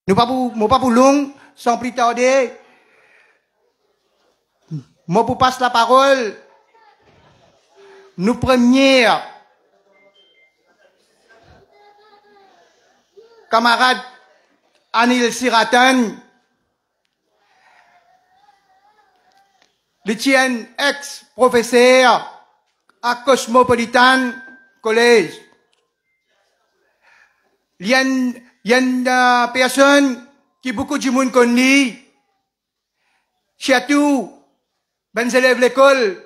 Nous pas pour long, sans plus tarder. Moi pour passer la parole. Nous premiers camarade Anil Siratan, l'Étienne ex-professeur à Cosmopolitan College. Il y a une personne qui beaucoup de monde connaît, surtout, ben élèves l'école,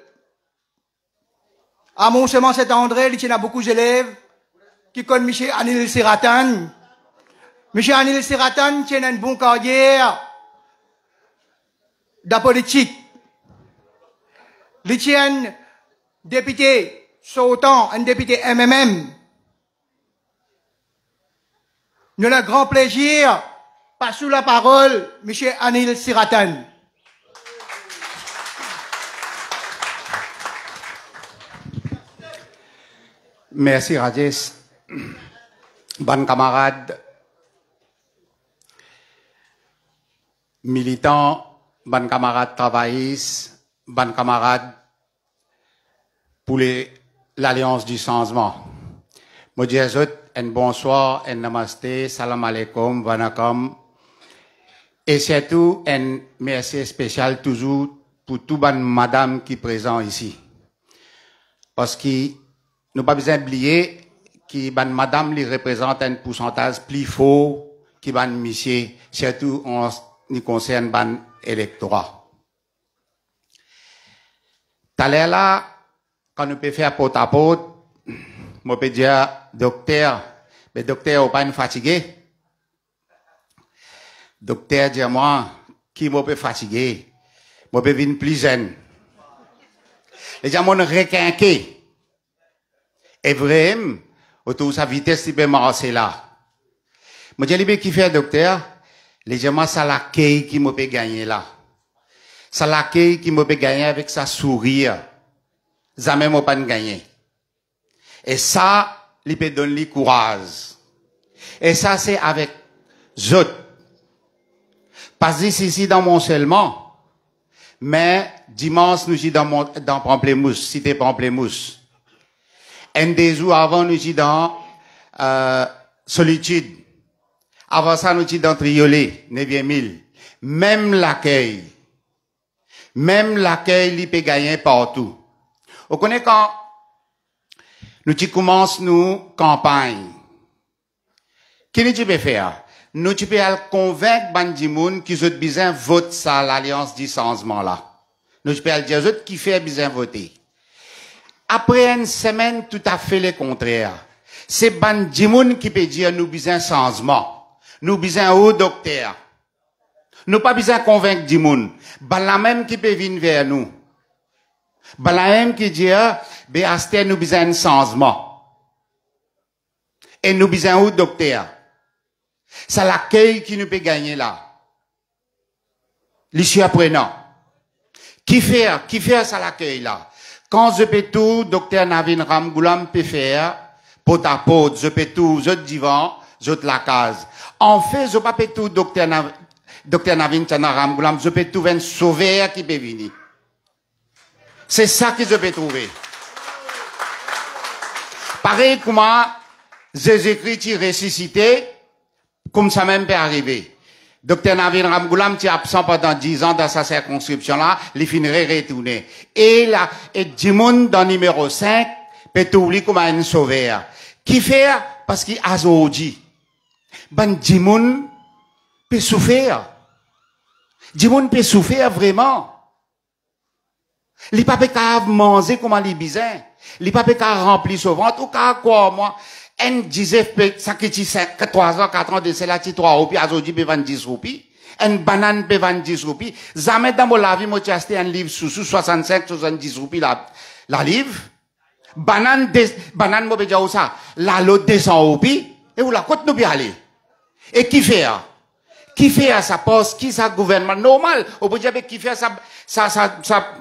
à Mont-Semant Saint-André, il y a beaucoup d'élèves qui connaissent M. Anil Siratan. M. Anil Siratan tient une bonne carrière de politique. Il tient député, sautant un député MMM. Nous avons le grand plaisir, pas sous la parole, M. Anil Siratan. Merci Rajesh. Bon camarade, militant, bon camarade travailliste, bon camarade pour l'Alliance du changement. Moi dis à un bonsoir, un namasté, salam alaikum, vanakkam. Et surtout, un merci spécial toujours pour tout bon madame qui est présent ici. Parce que nous pas besoin d'oublier que ban madame lui représente un pourcentage plus fort que ban monsieur, surtout en ce qui concerne ban électorat. T'as là, quand nous pouvons faire porte à porte, moi peux dire docteur, mais docteur ou pas une fatigué. Docteur dit moi, qui m'a peut fatigué, moi peux venir plus jeune. Les gens m'ont requinqué. Et vraiment, autour de sa vitesse, il peut marcher là. Moi, je dis, qui fait docteur? Les gens, ça l'accueil qui me peut gagner là. Ça l'accueil qui me peut gagner avec sa sourire. Jamais me pas gagner. Et ça, il peut donner le courage. Et ça, c'est avec autres. Pas ici dans mon seulement. Mais, dimanche, nous sommes dans Pamplemousse, cité Pamplemousse. Un des jours avant, nous sommes dans Solitude. Avant ça, nous sommes dans Triolet, 9e île. Même l'accueil, il peut gagner partout. Vous connaissez quand nous commençons nos campagnes. Qu'est-ce que nous pouvons faire? Nous pouvons convaincre Bandimoun qu'ils ont besoin de voter ça, l'Alliance du changement là. Nous pouvons dire aux autres qui fait besoin de voter. Après une semaine, tout à fait le contraire. C'est Bandimoun qui peut dire nous besoin de changement. Nous besoin au docteur. Nous pas besoin de convaincre Dimoun. La même qui peut venir vers nous. La même qui dit, Béasté, nous besoin de changement. Et nous besoin au docteur. C'est l'accueil qui nous peut gagner là. L'issue apprenant. Qui fait ça l'accueil là? Quand je peux tout, docteur Navin Ramgoulam peut faire, pot à pot, je peux tout, je divan, je la case. En fait, je peux tout, docteur Navin Ramgoulam, je peux tout un sauveur qui peut venir. C'est ça que je peux trouver. Pareil, comment, Jésus-Christ ressuscité, comme ça même peut arriver. Docteur Navin Ramgoulam, qui est absent pendant 10 ans dans sa circonscription-là, il finirait retourner. Et là, et Dimoun, dans numéro 5, peut oublier comme un sauveur. Qui fait? Parce qu'il a aujourd'hui. Ben, Dimoun peut souffrir. Dimoun peut souffrir vraiment. Il pas peut manger comme il besoin. Il pas peut remplir son ventre, ou quoi, moi. Un disait, ça qui dit 3 ans, 4 ans de cela, 3 roupies, aujourd'hui, peut vendre 10 roupies. Une banane peut vendre 10 roupies. Jamais dans mon vie, moi, j'ai acheté un livre sous 65, 70 roupies, la livre. Banane, moi, peut dire ça. La lot 200 roupies. Et où la côte nous peut aller. Et qui fait? Qui fait ça? Poste, qui ça gouvernement? Normal. On peut dire, qui fait ça,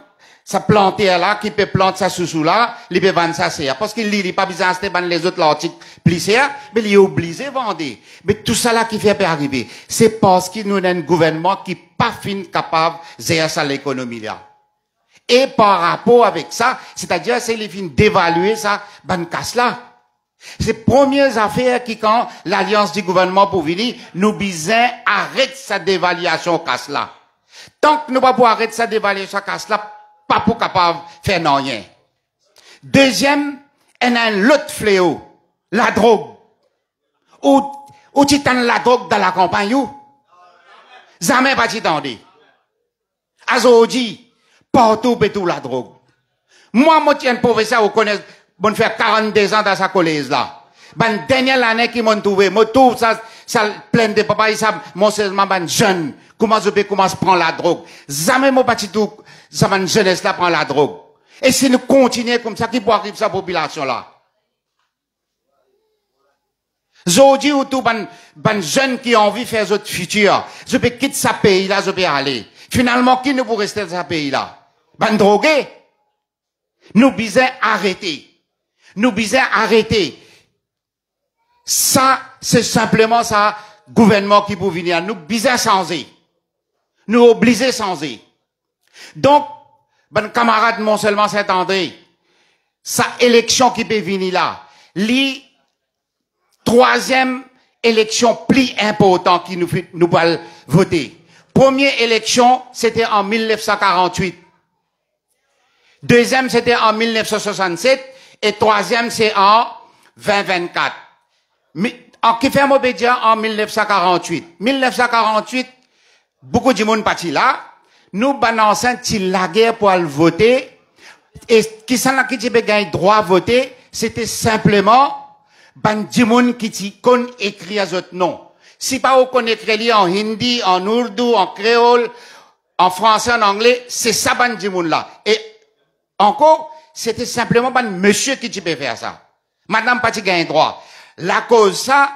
ça planter là, qui peut planter ça sous là, il peut vendre ça c'est. Parce qu'il lit pas besoin de les autres l'article plissé, mais il est obligé de vendre. Mais tout ça là qui fait pas arriver, c'est parce qu'il nous a un gouvernement qui pas fin capable de gérer ça l'économie là. Et par rapport avec ça, c'est-à-dire c'est les fins d'évaluer ça, ban casse là. C'est premières affaires qui quand l'alliance du gouvernement pour venir, nous besoin arrête sa dévaluation casse là. Tant que nous pas pour arrêter sa dévaluation casse là, pas pour capable faire non rien. Deuxième, il y a un autre fléau, la drogue. Où tu t'en la drogue dans la campagne où? Jamais pas tu t'en dis. Azodi, partout et tout la drogue. Moi tiens professeur, vous connaissez, bon faire 42 ans dans sa collège là. Ben, dernière année qui m'ont trouvé, moi tout ça plein de papa, ils savent, mon seulement ben jeune, comment je peux commencer à prendre la drogue. Jamais mon petit tout, ça ben jeunesse là prend la drogue. Et si nous continuons comme ça, qui peut arriver sa population là? Aujourd'hui, ou tout ben jeune qui a envie de faire notre futur, je peux quitter ce pays là, je peux aller. Finalement, qui ne peut rester dans ce pays là? Ben drogué. Nous besoin arrêter. Nous besoin arrêter. Ça, c'est simplement ça, gouvernement qui peut venir. Nous besoin changer. Nous obligés changer. Donc, ben camarade, mon seulement Saint-André, sa élection qui peut venir là, li troisième élection plus importante qui nous va voter. Première élection, c'était en 1948. Deuxième, c'était en 1967. Et troisième, c'est en 2024. En qui fait Mobédia en 1948. 1948, beaucoup de monde parti là. Nous, balançons la guerre pour aller voter. Et qui s'en a qui gagné droit à voter, c'était simplement, ban monde qui qu'on écrit à votre nom. Si pas on connaît écrit en hindi, en ourdou, en créole, en français, en anglais, c'est ça ban monde là. Et encore, c'était simplement ban monsieur qui peut faire ça. Madame pas gagne droit. La cause ça,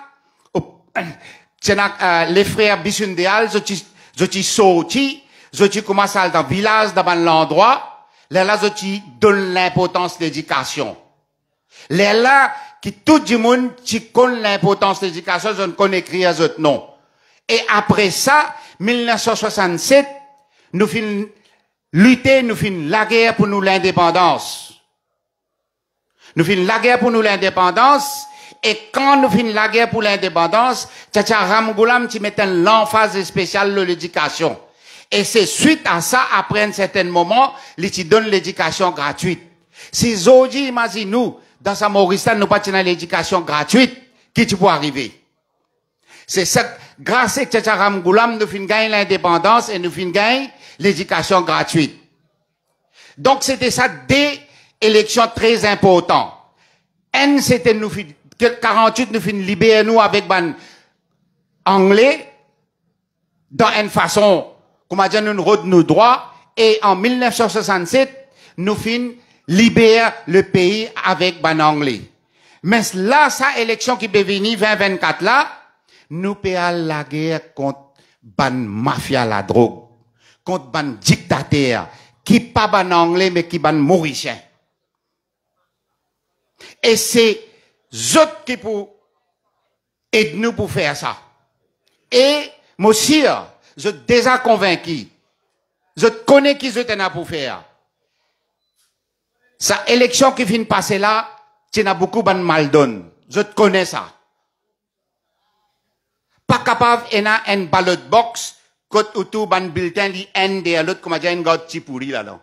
les frères Bissundéal, je sorti, je commence à aller dans le village, dans l'endroit, là, je donne l'importance de l'éducation. Là, qui tout le monde, qui connaît l'importance de l'éducation, je ne connais écrire les autres noms. Et après ça, 1967, nous finissons lutter, nous finissons la guerre pour nous l'indépendance. Nous finissons la guerre pour nous l'indépendance, et quand nous finissons la guerre pour l'indépendance, Tchatcha Ramgoulam, tu mettais l'emphase spéciale de l'éducation. Et c'est suite à ça, après un certain moment, ils te donnent l'éducation gratuite. Si Zodi, imagine-nous, dans sa Mauritanie, nous pas l'éducation gratuite, qui tu peux arriver. C'est ça, grâce à Tchatcha Ramgoulam, nous finissons gagner l'indépendance et nous finissons gagner l'éducation gratuite. Donc c'était ça des élections très importantes. N, c'était nous, 48, nous finissons libérer nous avec ban anglais, dans une façon, comment dire, nous rodons nos droits, et en 1967, nous finissons libérer le pays avec ban anglais. Mais là, ça élection qui peut venir 2024 là, nous payons la guerre contre ban mafia la drogue, contre ban dictateur, qui pas ban anglais, mais qui ban mauricien. Et c'est autres qui pour aider nous pour faire ça. Et, moi aussi, je suis déjà convaincu. Je connais qui je t'en pour faire. Sa élection qui vient de passer là, tu n'as beaucoup de mal donne. Je te connais ça. Pas capable, il y a un ballot box, côté autour ban bulletin, li N de l'autre, comme dire, une goutte petit pourri là-dedans.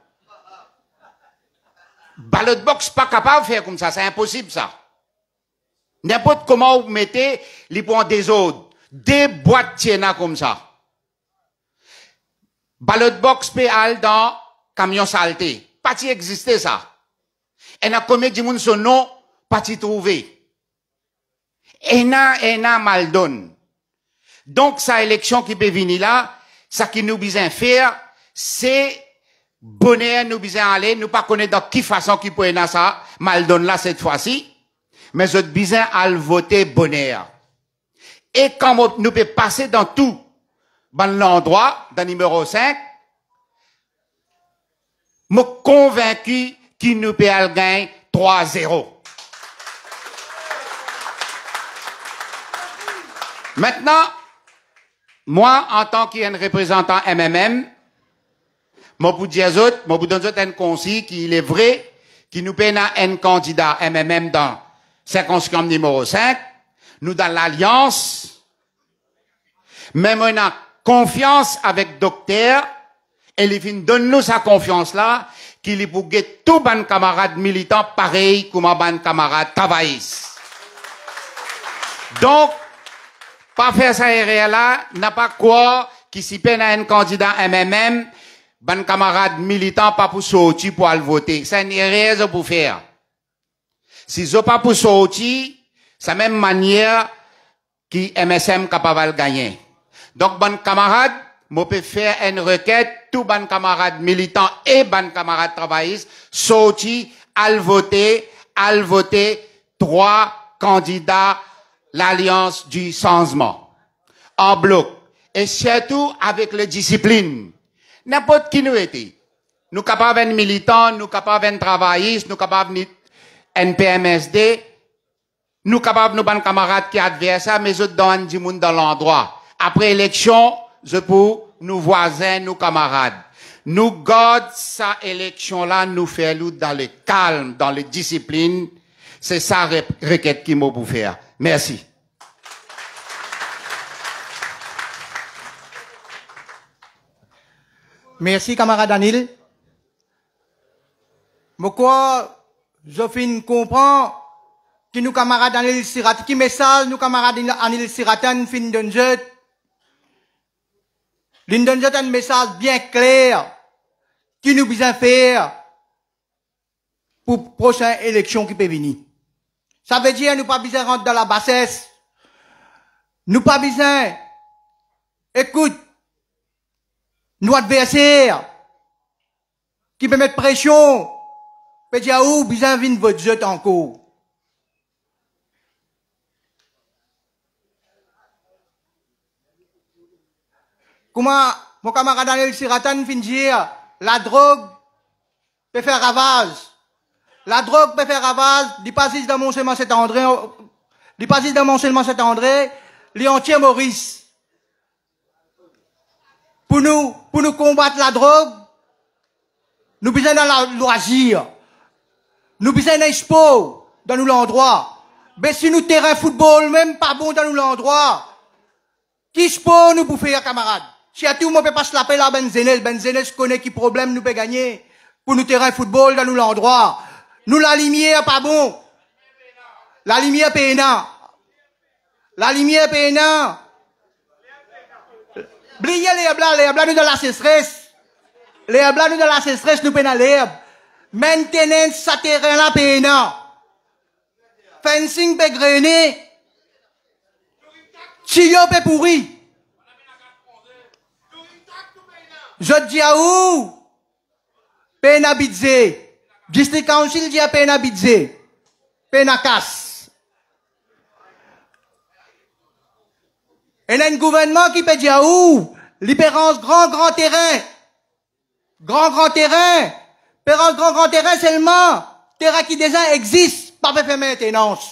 Ballot box pas capable de faire comme ça, c'est impossible ça. N'importe comment vous mettez les points des autres, des boîtes tiena comme ça. Ballot box péal dans camion saleté. Pas t'y exister ça. Et n'a combien de monde son nom, pas t'y trouver. Et n'a mal donne. Donc, sa élection qui peut venir là, ça qui nous besoin faire, c'est bonheur, nous besoin aller, nous pas connaître dans qui façon qui peut être ça, mal donne là cette fois-ci, mais notre besoin à voter bonheur. Et quand nous peut passer dans tout, dans l'endroit, dans numéro 5, me convaincu qu'il nous peut gagner 3-0. Maintenant, moi, en tant qu'un représentant MMM, je vous dis un conseil qu'il est vrai, qu'il nous peut un candidat MMM dans circonscription numéro 5, nous dans l'alliance, même on a confiance avec docteur, et il donne nous sa confiance là, qu'il est pour guetter tous les camarades militants pareil comme les camarades travaillistes. Donc, pas faire ça là, n'a pas quoi, qui s'y peine à un candidat MMM, ban camarades militants pas pour sortir pour aller voter. C'est une erreur pour faire. Si ils pas pour sortir, c'est la même manière qui MSM capable de gagner. Donc, ban camarades, moi peux faire une requête, tous ban camarades militants et ban camarades travaillistes, sortir, al voter, 3 candidats, l'alliance du changement. En bloc. Et surtout avec la discipline. N'importe qui nous était. Nous capables d'être militants, nous capables d'être travaillistes, nous capables d'être NPMSD, nous capables de nos camarades qui adversaires, mais autres dans du monde dans l'endroit. Après élection, je pour nos voisins, nos camarades. Nous gardons sa élection-là, nous faisons dans le calme, dans les disciplines. C'est ça requête qui m'a pour faire. Merci. Merci, camarade Anil. Mais quoi, je finis comprendre que nous, camarades Anil Siratan, qui message, nous, camarades Anil Siratan, fin d'un jet. L'un jet un message bien clair, qui nous besoin faire pour prochaine élection qui peut venir. Ça veut dire, nous pas besoin rentrer dans la bassesse. Nous pas besoin, écoute, nous adversaires, qui peut mettre pression, peut dire, où besoin venir votre jeu encore. Comment, mon camarade Daniel Siratan fin dire, la drogue peut faire ravage. La drogue peut faire ravage, il passe dans mon seulement cet André, il passe dans mon seulement cet André, les entiers Maurice. Pour nous combattre la drogue, nous besoin dans la loisir. Nous besoin d'un sport dans l'endroit. Mais si nous terrain football, même pas bon dans l'endroit, qui sport nous pour faire, camarades? Si à tout, on peut pas se laper là, Benzenes connaît qui problème nous peut gagner pour nous terrain football dans l'endroit. Nous, la lumière, pas bon. La lumière, pénant. La lumière, pénant. Bliez les blancs, nous de la sécheresse. Les blancs, nous de la sécheresse, nous pénons l'herbe. Maintenant, ça terrain là, pénant. Fencing, peut grainer. Chio, peut pourri. Je dis à où? Pena bidze. District Council dit à pena bidze. Pena casse. Et il y a un gouvernement qui peut dire où? Libérance grand terrain. Grand terrain. Libérance grand terrain seulement. Terrain qui déjà existe. Pas fait maintenance.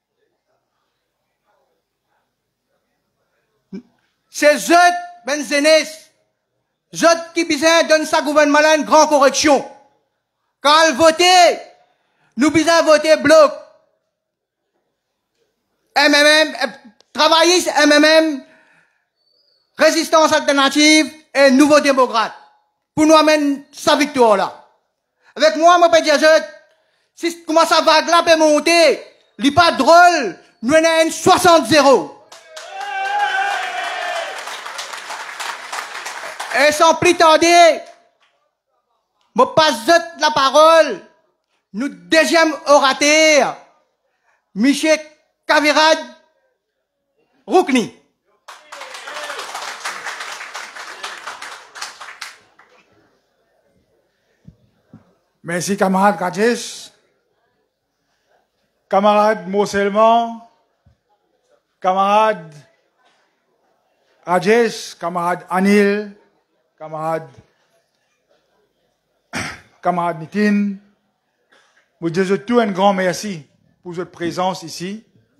C'est je, Benzenes. Je qui besoin donne sa gouvernement là une grande correction. Quand elle votait, nous besoin voter bloc. MMM, travaillistes MMM, résistance alternative et nouveau démocrate. Pour nous amener sa victoire là. Avec moi, je peux dire, si comment ça vague là peut monter, il n'est pas drôle, nous avons un 60-0. Et sans plus tarder, je passe la parole, nous deuxième orateur, Michel Kavirad Roukni. Merci camarade Rajesh, camarade Moselman, camarade Rajesh, camarade Anil, camarade camarade Nitin, vous dites tout un grand merci pour votre présence ici.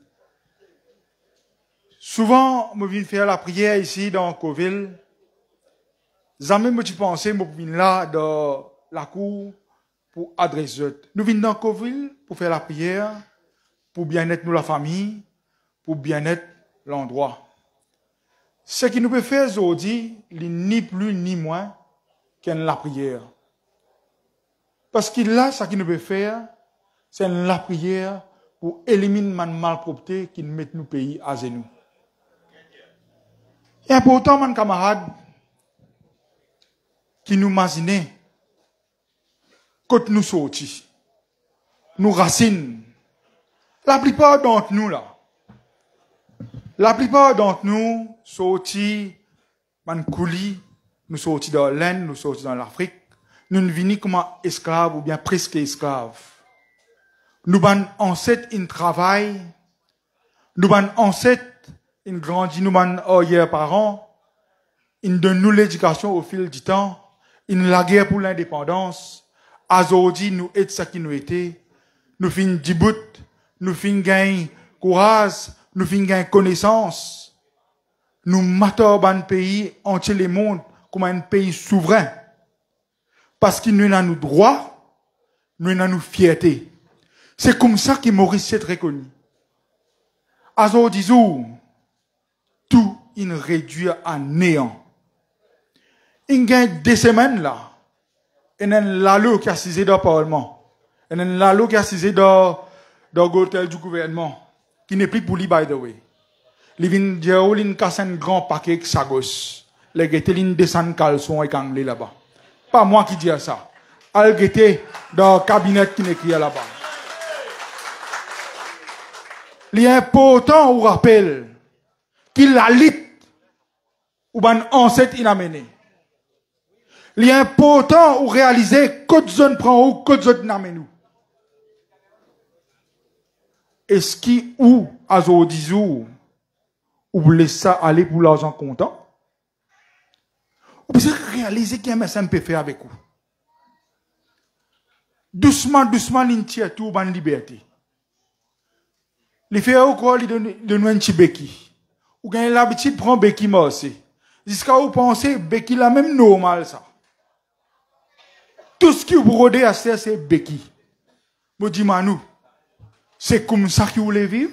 Souvent, je viens faire la prière ici dans Coville. Jamais je pensais que je viens là dans la cour pour adresser. Nous venons dans Coville pour faire la prière, pour bien-être nous la famille, pour bien-être l'endroit. Ce qui nous peut faire aujourd'hui, ni plus ni moins que la prière. Parce que là, ce qui nous peut faire, c'est la prière pour éliminer la malpropreté qui nous met nos pays à genoux. Et important, mon camarade, qui nous imaginent, quand nous sortons, nous racines. La plupart d'entre nous, là, sortis, man coulis, nous sortis dans l'Inde, nous sortis dans l'Afrique, nous ne venons comme esclaves ou bien presque esclaves. Nous ban ancêtres in travail, nous ban ancêtres in grandit, nous ban arrière parents, in donne nous l'éducation au fil du temps, in la guerre pour l'indépendance, aujourd'hui nous aide ce qui nous était, nous fin Djibouti, nous fin gain courage, nous fin gain connaissance, nous matons ban pays entier le monde comme un pays souverain, parce qu'il nous a nos droits, nous a nos fierté. C'est comme ça que Maurice s'est reconnu. Aujourd'hui, tout il réduit à néant. Il y a 2 semaines là, il y a un lalo qui a assisté dans le Parlement. Il y a un lalo qui a assisté dans l'hôtel du gouvernement, qui n'est plus pour lui, by the way. Il vient dire, il casse un grand paquet de sagos. Les gars, ils descendent caleçon et kanglé là-bas. Pas moi qui dis ça. Il était dans le cabinet qui écrit là-bas. Il est important, on rappelle, qu'il a lit ou ban ancêtre il a mené. Il est important, on réaliser que zone prend ou que zone n'amène nous. Est-ce qui ou à Zodizou ou vous laissez ça aller pour l'argent comptant? Ou vous réaliser qu'il y a un message peut faire avec vous. Doucement, l'intérêt tout ban liberté. Les faire au quoi, ils donnent un petit béquille. Ou gagnez l'habitude de prendre béquille aussi. Jusqu'à vous pensez, béquille la même normal, ça. Tout ce qui vous rodez à faire, c'est béquille. Vous dites, Manou, c'est comme ça que vous voulez vivre?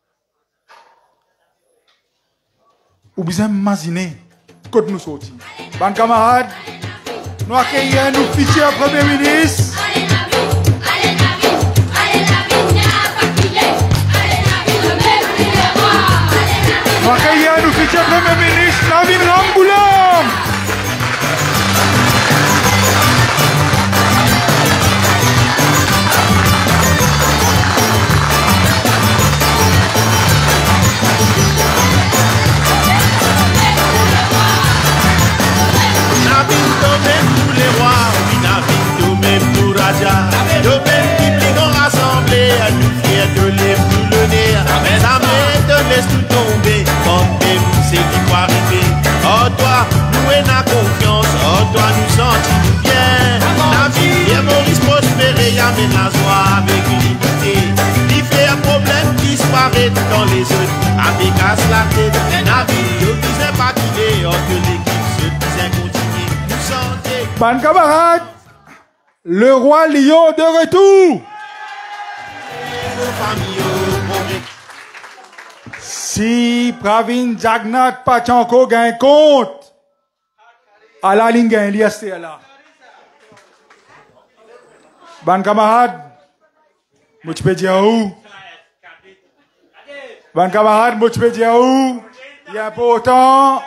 Ou bien imaginer, quand nous sortons. Bon camarades, nous accueillons nos futurs Premier ministre. Accueillons nous futur Premier ministre Navin Ramgoolam. Navin domaine pour les rois, oui Navin domaine pour Raja. Domaine qui plie nos rassemblés, à nous fiers de les boulonner. Jamais de laisse tout tomber. C'est qui va arriver. Oh toi, nous avons confiance. Oh toi, nous sentons bien. La vie est Maurice prospérer, amène la joie avec unité. Il fait un problème disparaît dans les autres. Avec casse la tête. La vie, je ne disais pas qu'il est hors que l'équipe se disait continuer. Nous sentons. Bon camarade, le roi Lion de retour. Si Pravin Jagnat Pachanko gagne compte, à la ligne gagne l'IST là. Bon camarade, moi tu peux dire où? Bon camarade, moi tu peux dire où? Il est important.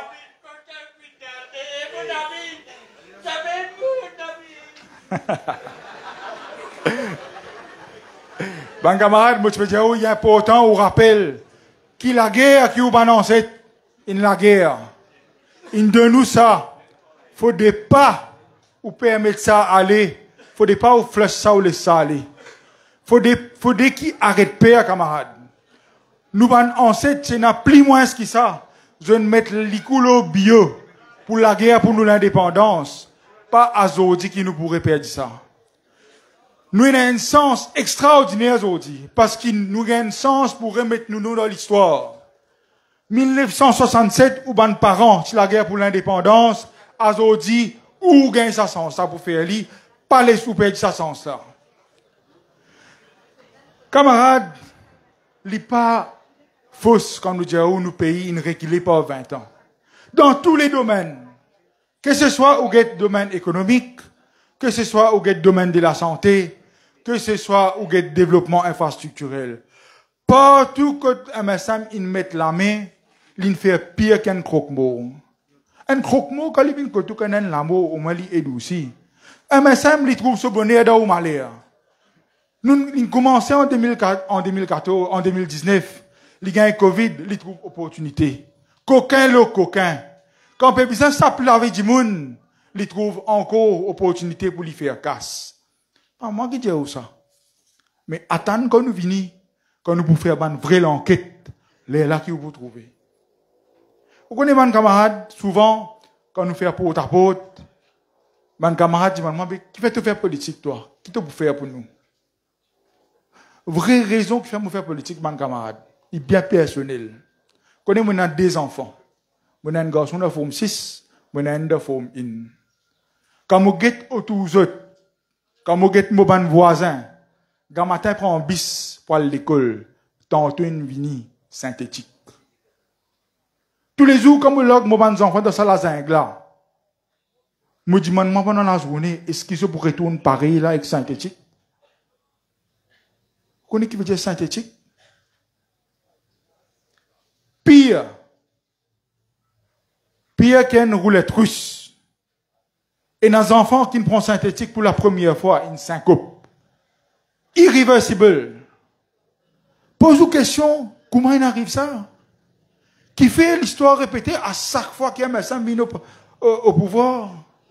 Bon camarade, moi tu peux dire où? Il est important, on rappelle. Qui la guerre qui vous annonce in la guerre. In de nous ça. Faut de pas ou permettre ça aller. Faut de pas ou flush ça ou laisser ça aller. Faut de qui arrête père camarade. Nous ban ancêtre c'est n'a plus moins ce qui ça. Je ne mettre l'icoulo bio pour la guerre pour nous l'indépendance. Pas Azodi qui nous pourrait perdre ça. Nous avons un sens extraordinaire aujourd'hui, parce qu'il nous a un sens pour remettre nous dans l'histoire. 1967, où ban parents, c'est la guerre pour l'indépendance, aujourd'hui, où gagne sa sens, ça pour faire li, pas les sous-pèdes sa sens, là. Camarades, li pas fausse, comme nous disons, nous pays, une reculé pas 20 ans. Dans tous les domaines, que ce soit au domaine économique, que ce soit au domaine de la santé, que ce soit au développement infrastructurel. Partout que MSM ils mettent la main, ils fait pire qu'un croque-mot. Un croque-mot, quand ils viennent tout connaître l'amour, au moins il est aussi. MSM ils trouve ce bonheur dans le malheur. Nous commençons en 2014, en 2019, ils gagnent Covid, ils trouvent opportunité. Coquin le coquin. Quand on peut bien s'appeler avec du monde, ils trouvent encore opportunité pour lui faire casse. Pas moi qui dis ça. Mais attendre quand nous venons, quand nous pouvons faire une vraie enquête, les là qui vous trouvez. Vous connaissez mes camarades, souvent, quand nous faisons porte à porte, mes camarades disent, qui fait te faire politique, toi? Qui te peut faire pour nous? Vraie raison qui fait me faire politique, mes camarades, est bien personnelle. Vous connaissez, moi, j'ai 2 enfants. Moi, j'ai un garçon de forme 6, moi, j'ai un de forme 1. Quand vous êtes autour des autres, quand vous êtes mon voisin, quand matin prend un bis pour aller à l'école, tantôt une vini synthétique. Tous les jours, quand vous log mon enfants dans la zingla, je me demande pendant la journée, est-ce qu'ils se pourraient retourner pareil là avec synthétique? Vous connaissez qui veut dire synthétique? Pire qu'une roulette russe. Et dans les enfants qui prennent synthétique pour la première fois, une syncope. Irréversible. Pose-vous question, comment il arrive ça? Qui fait l'histoire répétée à chaque fois qu'il y a un MSM mis au pouvoir?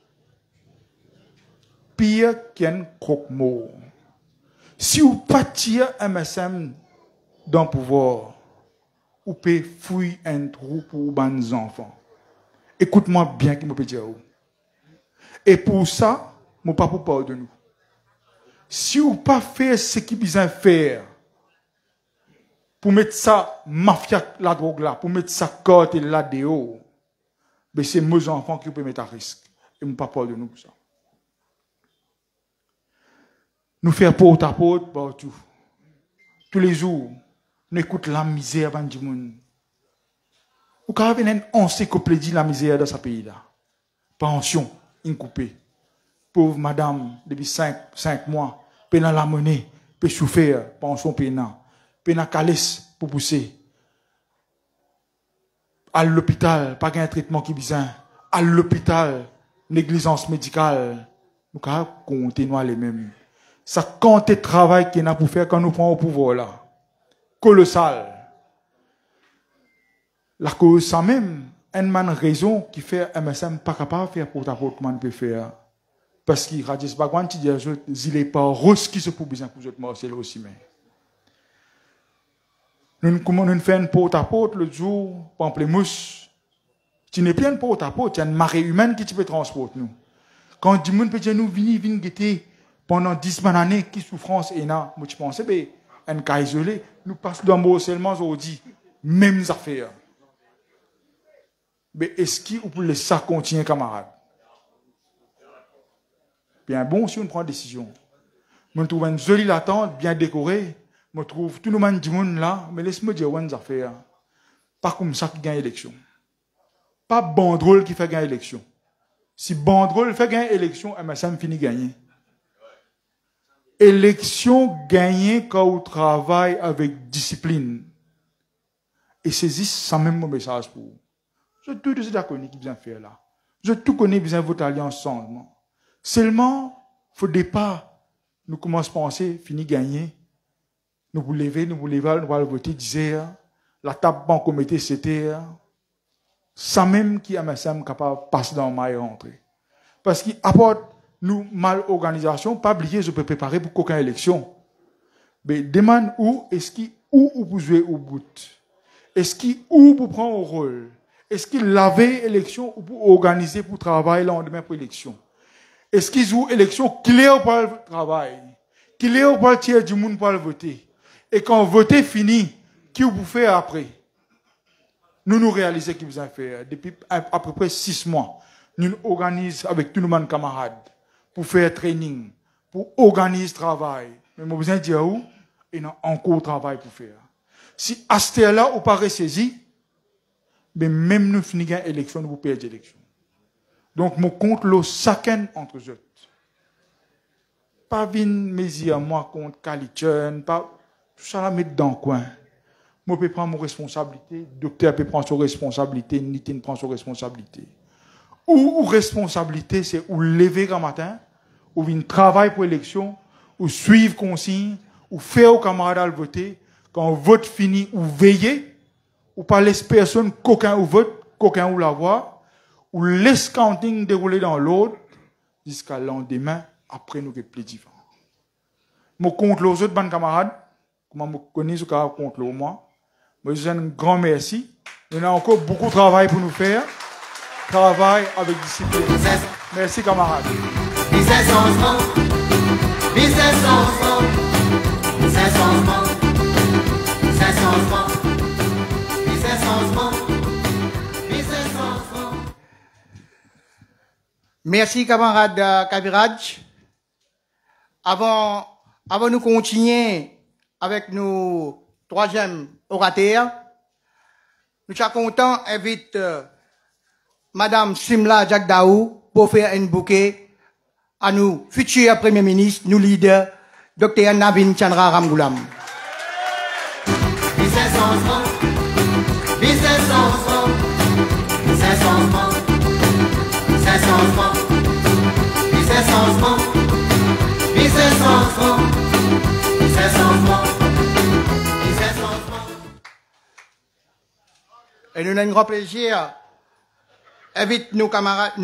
Pire qu'un croque-mot. Si vous pâtiez un MSM dans le pouvoir, vous pouvez fouiller un trou pour vos enfants. Écoute-moi bien qui me peut dire. Et pour ça, mon papa parle de nous. Si vous pas faire ce qu'il besoin faire, pour mettre ça, mafia, la drogue là, pour mettre ça côté là dehors, ben c'est mes enfants qui peuvent mettre à risque. Et mon papa parle de nous pour ça. Nous faire porte à porte partout. Tous les jours, nous écoutons la misère avant du monde. Ou quand on sait qu'on plaidit la misère dans ce pays-là. Pension. Une coupée. Pauvre madame, depuis 5 mois, peine la monnaie, peut souffrir, pension pénal, peine calice pour pousser. À l'hôpital, pas un traitement qui besoin. À l'hôpital, négligence médicale. Nous avons continué les mêmes. Ça compte le travail qu'il y a pour faire quand nous prenons au pouvoir là. Colossal. La cause, ça même, une raison qui fait MSM pas capable de faire pour ta porte, comment on peut faire. Parce qu'il radis pas quand tu dis, il est pas rose qui se pour besoin que vous êtes Marcel aussi, mais. Nous faisons une porte à porte le jour, pamplemousse. Tu n'es plus une porte à porte, il y a une marée humaine qui peut transporter nous. Quand du monde peut dire, nous venons guetter pendant 10 années, qui souffrance et là, moi, tu penses, ben, un cas isolé, nous passons dans le seulement aujourd'hui, mêmes affaires. Mais est-ce qu'il vous pouvez ça continuer, camarades? Bien bon, si on prend une décision. On trouve une jolie latente, bien décorée. On trouve tout le monde du monde là, mais laisse-moi dire une affaire. Pas comme ça qui gagne l'élection. Pas banderole qui fait gagner l'élection. Si banderole fait gagner l'élection, MSM finit gagner. Élection gagnée quand on travaille avec discipline. Et saisis sans même mon message pour vous. Je tout de d'accord qui vient faire là. Je tout connais bien votre alliance ensemble. Seulement, faut départ, nous commençons à penser, fini gagner. Nous vous lever, nous allons voter, disait, la table banque comité, c'était, sans même qui a MSM capable de passer dans le maille et rentrer. Parce qu'il apporte nous mal organisation, pas oublier, je peux préparer pour qu'aucune élection. Mais demande où vous jouez au bout. Est-ce qu'il où vous prend au rôle? Est-ce qu'il l'avait élection ou pour organiser pour travailler le lendemain pour élection? Est-ce qu'il joue élection claire pour le travail? Qu'il est au parti du monde pour le voter. Et quand voter fini, qui vous fait après? Nous réalisons qu'il vous a fait depuis à peu près 6 mois. Nous organisons avec tous nos camarades pour faire training, pour organiser travail. Mais moi, besoin de dire où? Il y a encore travail pour faire. Si à ce là on paraît saisi, mais même nous finissons l'élection, nous perdons l'élection. Donc, mon compte le chacun entre eux. Pas vin mesir moi contre Kalichun, pas tout ça la mettre dans le coin. Moi je peux prendre mon responsabilité, docteur peut prendre son responsabilité, Nitin prend son responsabilité. Ou responsabilité c'est ou lever le matin, ou venir travailler pour l'élection, ou suivre consigne, ou faire aux camarades voter, quand vote fini ou veiller, ou pas laisser personne qu'aucun ou vote, qu'aucun ou la voix, ou laisse counting dérouler dans l'ordre jusqu'à le lendemain. Après, nous sommes plus différents. Je compte les autres bonnes camarades, comment je connais ce cas contre moi. Je vous un grand merci. Il y a encore beaucoup de travail pour nous faire. Travail avec discipline. Merci camarades. Merci camarade Kabiraj. Avant de continuer avec nos troisième orateurs, nous sommes contents d'inviter Madame Simla Jagdaou pour faire un bouquet à nous futurs Premier ministre, nous leaders, Dr. Navin Chandra Ramgoolam. Et nous avons un grand plaisir invite nos camarades,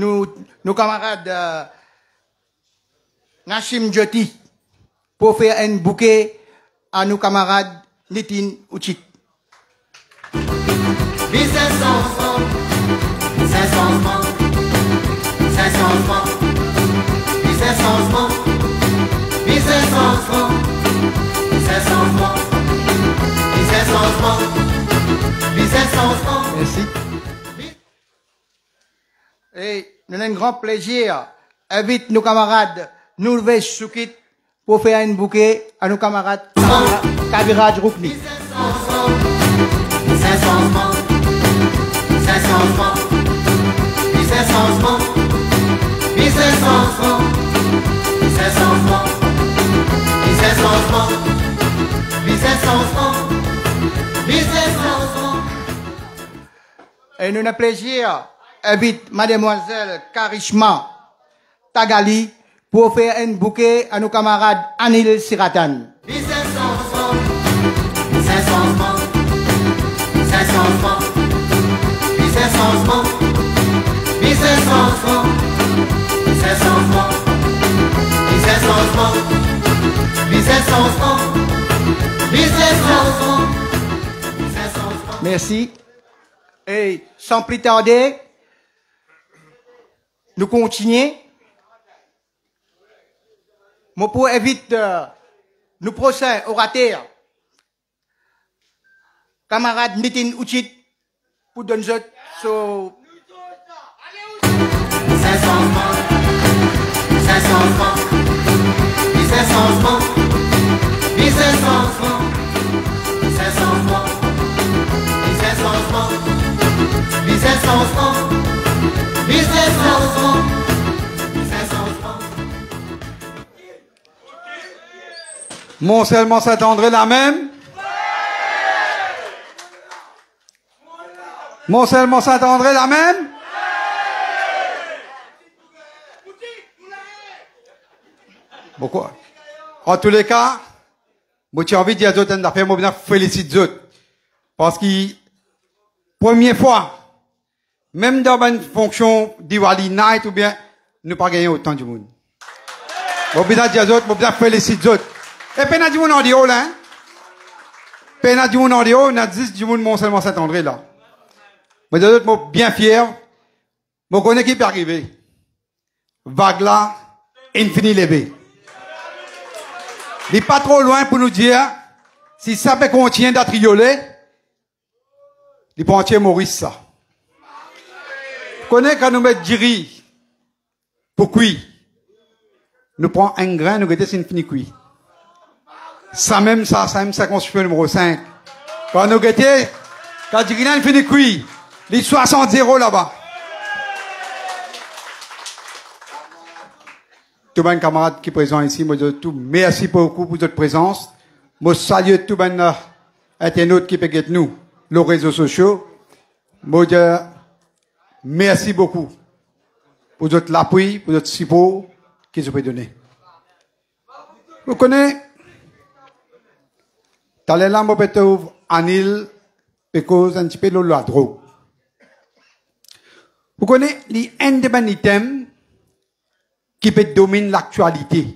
Nachim Jyoti pour faire un bouquet à nos camarades Nitin Uchit. Merci. Et nous avons un grand plaisir invite nos camarades Nourvesh Soukit pour faire un bouquet à nos camarades Kabiraj Rukni. Et nous avons un plaisir invite mademoiselle Karishma Tagali pour faire un bouquet à nos camarades Anil Siratan. Merci. Et sans plus tarder, nous continuons. Je pour éviter nous prochains orateurs, camarade Nitin Uchit, pour donner so. Mont-Seulement Saint-André la même? Mont-Seulement Saint-André la même? Pourquoi? En tous les cas, moi j'ai envie de dire à d'autres d'affaires, moi bien félicite d'autres. Parce que, première fois, même dans une fonction d'Iwali Night ou bien, nous pas gagné autant du monde. Moi bien dire à d'autres, moi bien félicite d'autres. Et puis, on a du monde en déo, là, hein? Puis, on a du monde en déo, on a 10 du monde Mont-Seulement Saint-André, là. Mais d'autres, moi, bien fier. Moi, connais qui peut arriver. Vague là, infini levé. Il n'est pas trop loin pour nous dire, si ça peut continuer d'être triolé, il peut entier Maurice ça. Vous connaissez quand nous mettons du riz pour cuire. Nous prenons un grain, nous mettons c'est une fini cuit. Ça même, ça constitue numéro 5. Quand nous mettons, quand du riz est fini cuit, les 60 0 là-bas. Tous mes camarades qui sont présents ici, moi, tout, merci beaucoup pour votre présence. Moi, salue tous mes internautes qui peuvent être nous, les réseaux sociaux. Moi, merci beaucoup pour votre appui, pour votre support qu'ils ont donné. Vous connaissez, dans les langues, peut-être, Anil, parce un petit peu de la drogue. Vous connaissez les indépendants qui peut dominer l'actualité.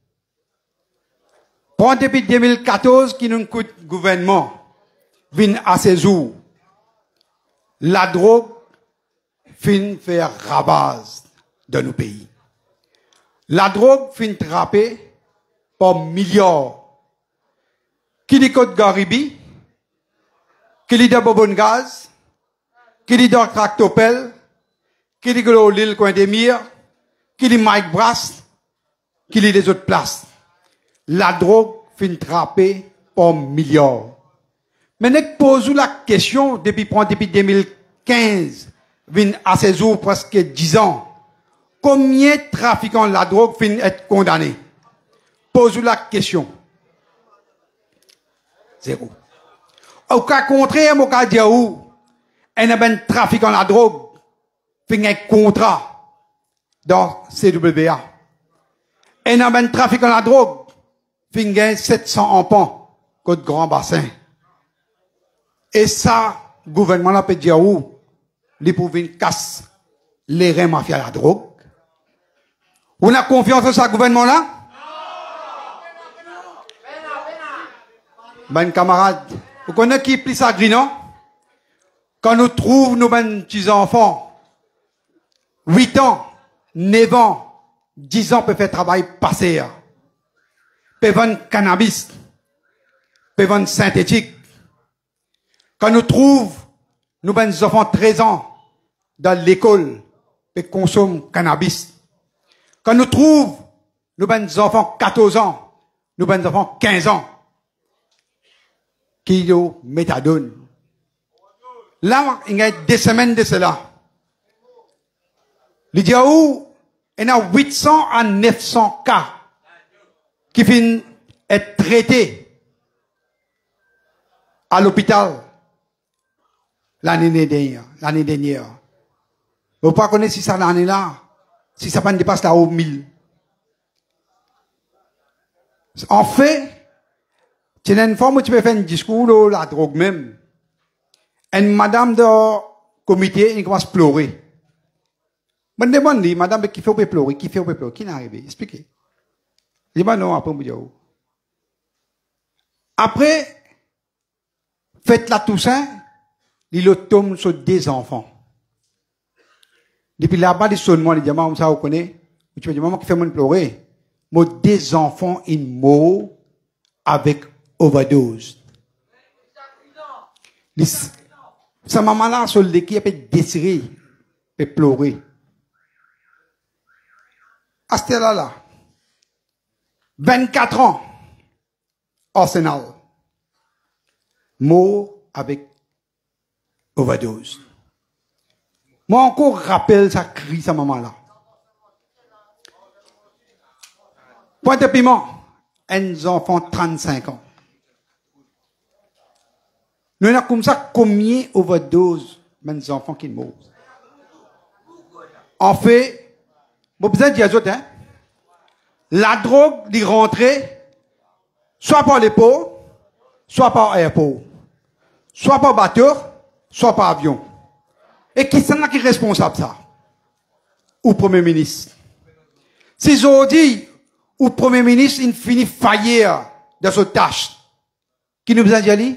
Pendant depuis 2014, qui nous coûte gouvernement, vient à ses jours, la drogue fin faire ravage dans nos pays. La drogue fin trapper par milliards. Qui dit Côte Garibi, qui dit de Bobon Gaz, qui dit de Tractopel, qui dit de l'île Coin des Mires, qui dit Mike Brass, qui dit des autres places. La drogue fin trapper par milliards. Maintenant, posez-vous la question, depuis 2015, vient à ces jours presque 10 ans, combien de trafiquants de la drogue finissent être condamnés? Posez-vous la question. 0. Au cas contraire, au cas dire où, un trafiquant de la drogue finit un contrat dans CWA. Un trafiquant de la drogue finit 700 empans contre Grand Bassin. Et ça, le gouvernement peut dire où, les pouvaient casser les reins mafia la drogue. On a confiance en ce gouvernement-là? Ben, camarades, vous connaissez qui plie ça gris, non? Quand nous trouvons nos petits enfants, 8 ans, 9 ans, 10 ans, peuvent faire travail passé, peuvent vendre cannabis, peuvent vendre synthétique. Quand nous trouvons nos enfants 13 ans dans l'école et consomment cannabis. Quand nous trouvons nos enfants 14 ans, nos enfants 15 ans qui ont méthadone. Là, il y a des semaines de cela. Il y a 800 à 900 cas qui finissent être traités à l'hôpital l'année dernière. Vous ne connaissez pas si ça l'année là, si ça ne dépasse la haut 1000. En fait, c'est une fois où tu peux faire un discours, la drogue même. Une madame de comité, elle commence à pleurer. Je me demande, madame, qui fait pleurer, qui n'est arrivé? Expliquez. Je dis, non, après, je dis, après, faites la Toussaint, il tombe sur des enfants. Depuis là-bas, il sonne moi, il dit, maman, ça, vous connaissez? Tu me dis, maman, qui fait moi pleurer? Moi, des enfants, ils mourent avec overdose. Sa maman là, sur le qui a peut déchiré, peut pleurer. À ce là, 24 ans, Arsenal, mort avec overdose. Moi encore rappelle ça crie sa maman là. Point de paiement, un enfant 35 ans. Nous avons comme ça combien overdose mes enfants qui meurent. En fait, vous besoin de dire hein, la drogue est rentrée soit par les pots, soit par airport, soit par bateau, soit par avion. Et qui est qui est responsable ça? Ou Premier ministre. Si je dis, ou Premier ministre, il finit faillir de cette tâche, qui nous besoin d'y aller?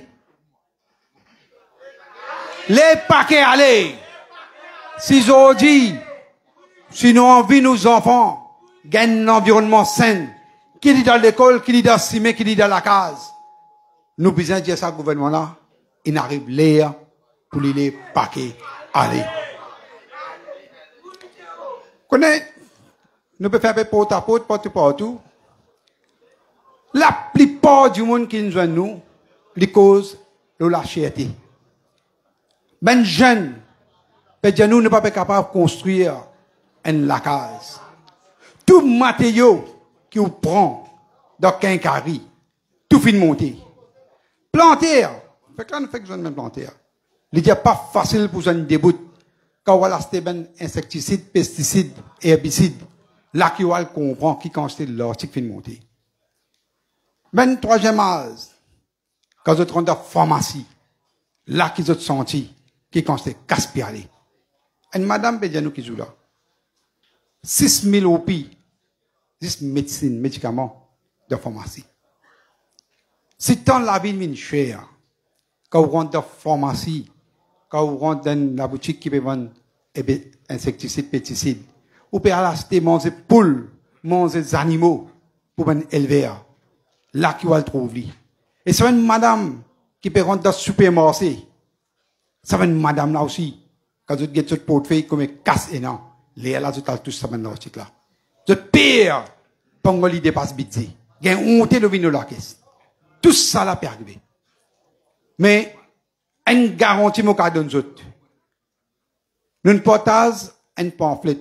Les paquets allez. Si je dis, si nous envie nos enfants gagnent un environnement sain, qui dit dans l'école, qui dit dans Simé, qui dit dans la case. Nous besoin dire ça au gouvernement là, il n'arrive l'air pour les paquets. Allez. Connais, nous pouvons faire porte à porte, partout. La plupart du monde qui nous joint nous, les causes de la cherté. Ben jeune, peut-être nous ne sommes pas capables de construire une la case. Tout matériau qui vous prend dans quincaillerie, tout fin de monter. Planter, fait que là nous faisons besoin de planter. Il n'est pas facile pour une déboute. Quand voilà c'était ben insecticides, pesticides, herbicides, là qui va comprendre qui quantité de l'or qui fin de monter. Ben troisième âge, quand vous êtes dans la pharmacie, là qui vous êtes senti, qui quantité gaspillé. Une madame peut dire nous qui joue là. 6 000 roupies, 10 médecines, médicaments de pharmacie. Si tant la vie est chère, quand vous rentrez dans la pharmacie, quand vous rentrez dans la boutique qui peut vendre insecticides, pesticides, vous pouvez acheter manger poules, manger des animaux pour élever. Là qui va le trouver. Et c'est une madame qui peut rentrer dans le supermarché. C'est une madame là aussi. Quand vous avez votre portefeuille comme un casse énorme, les là, vous avez tout ça dans l'article là. Vous êtes pire, pendant qu'il dépasse budget. Il y a une honte de venir la caisse. Tout ça là peut arriver. Mais, une garantie mon cas donne autres. Nous partageons un pamphlet.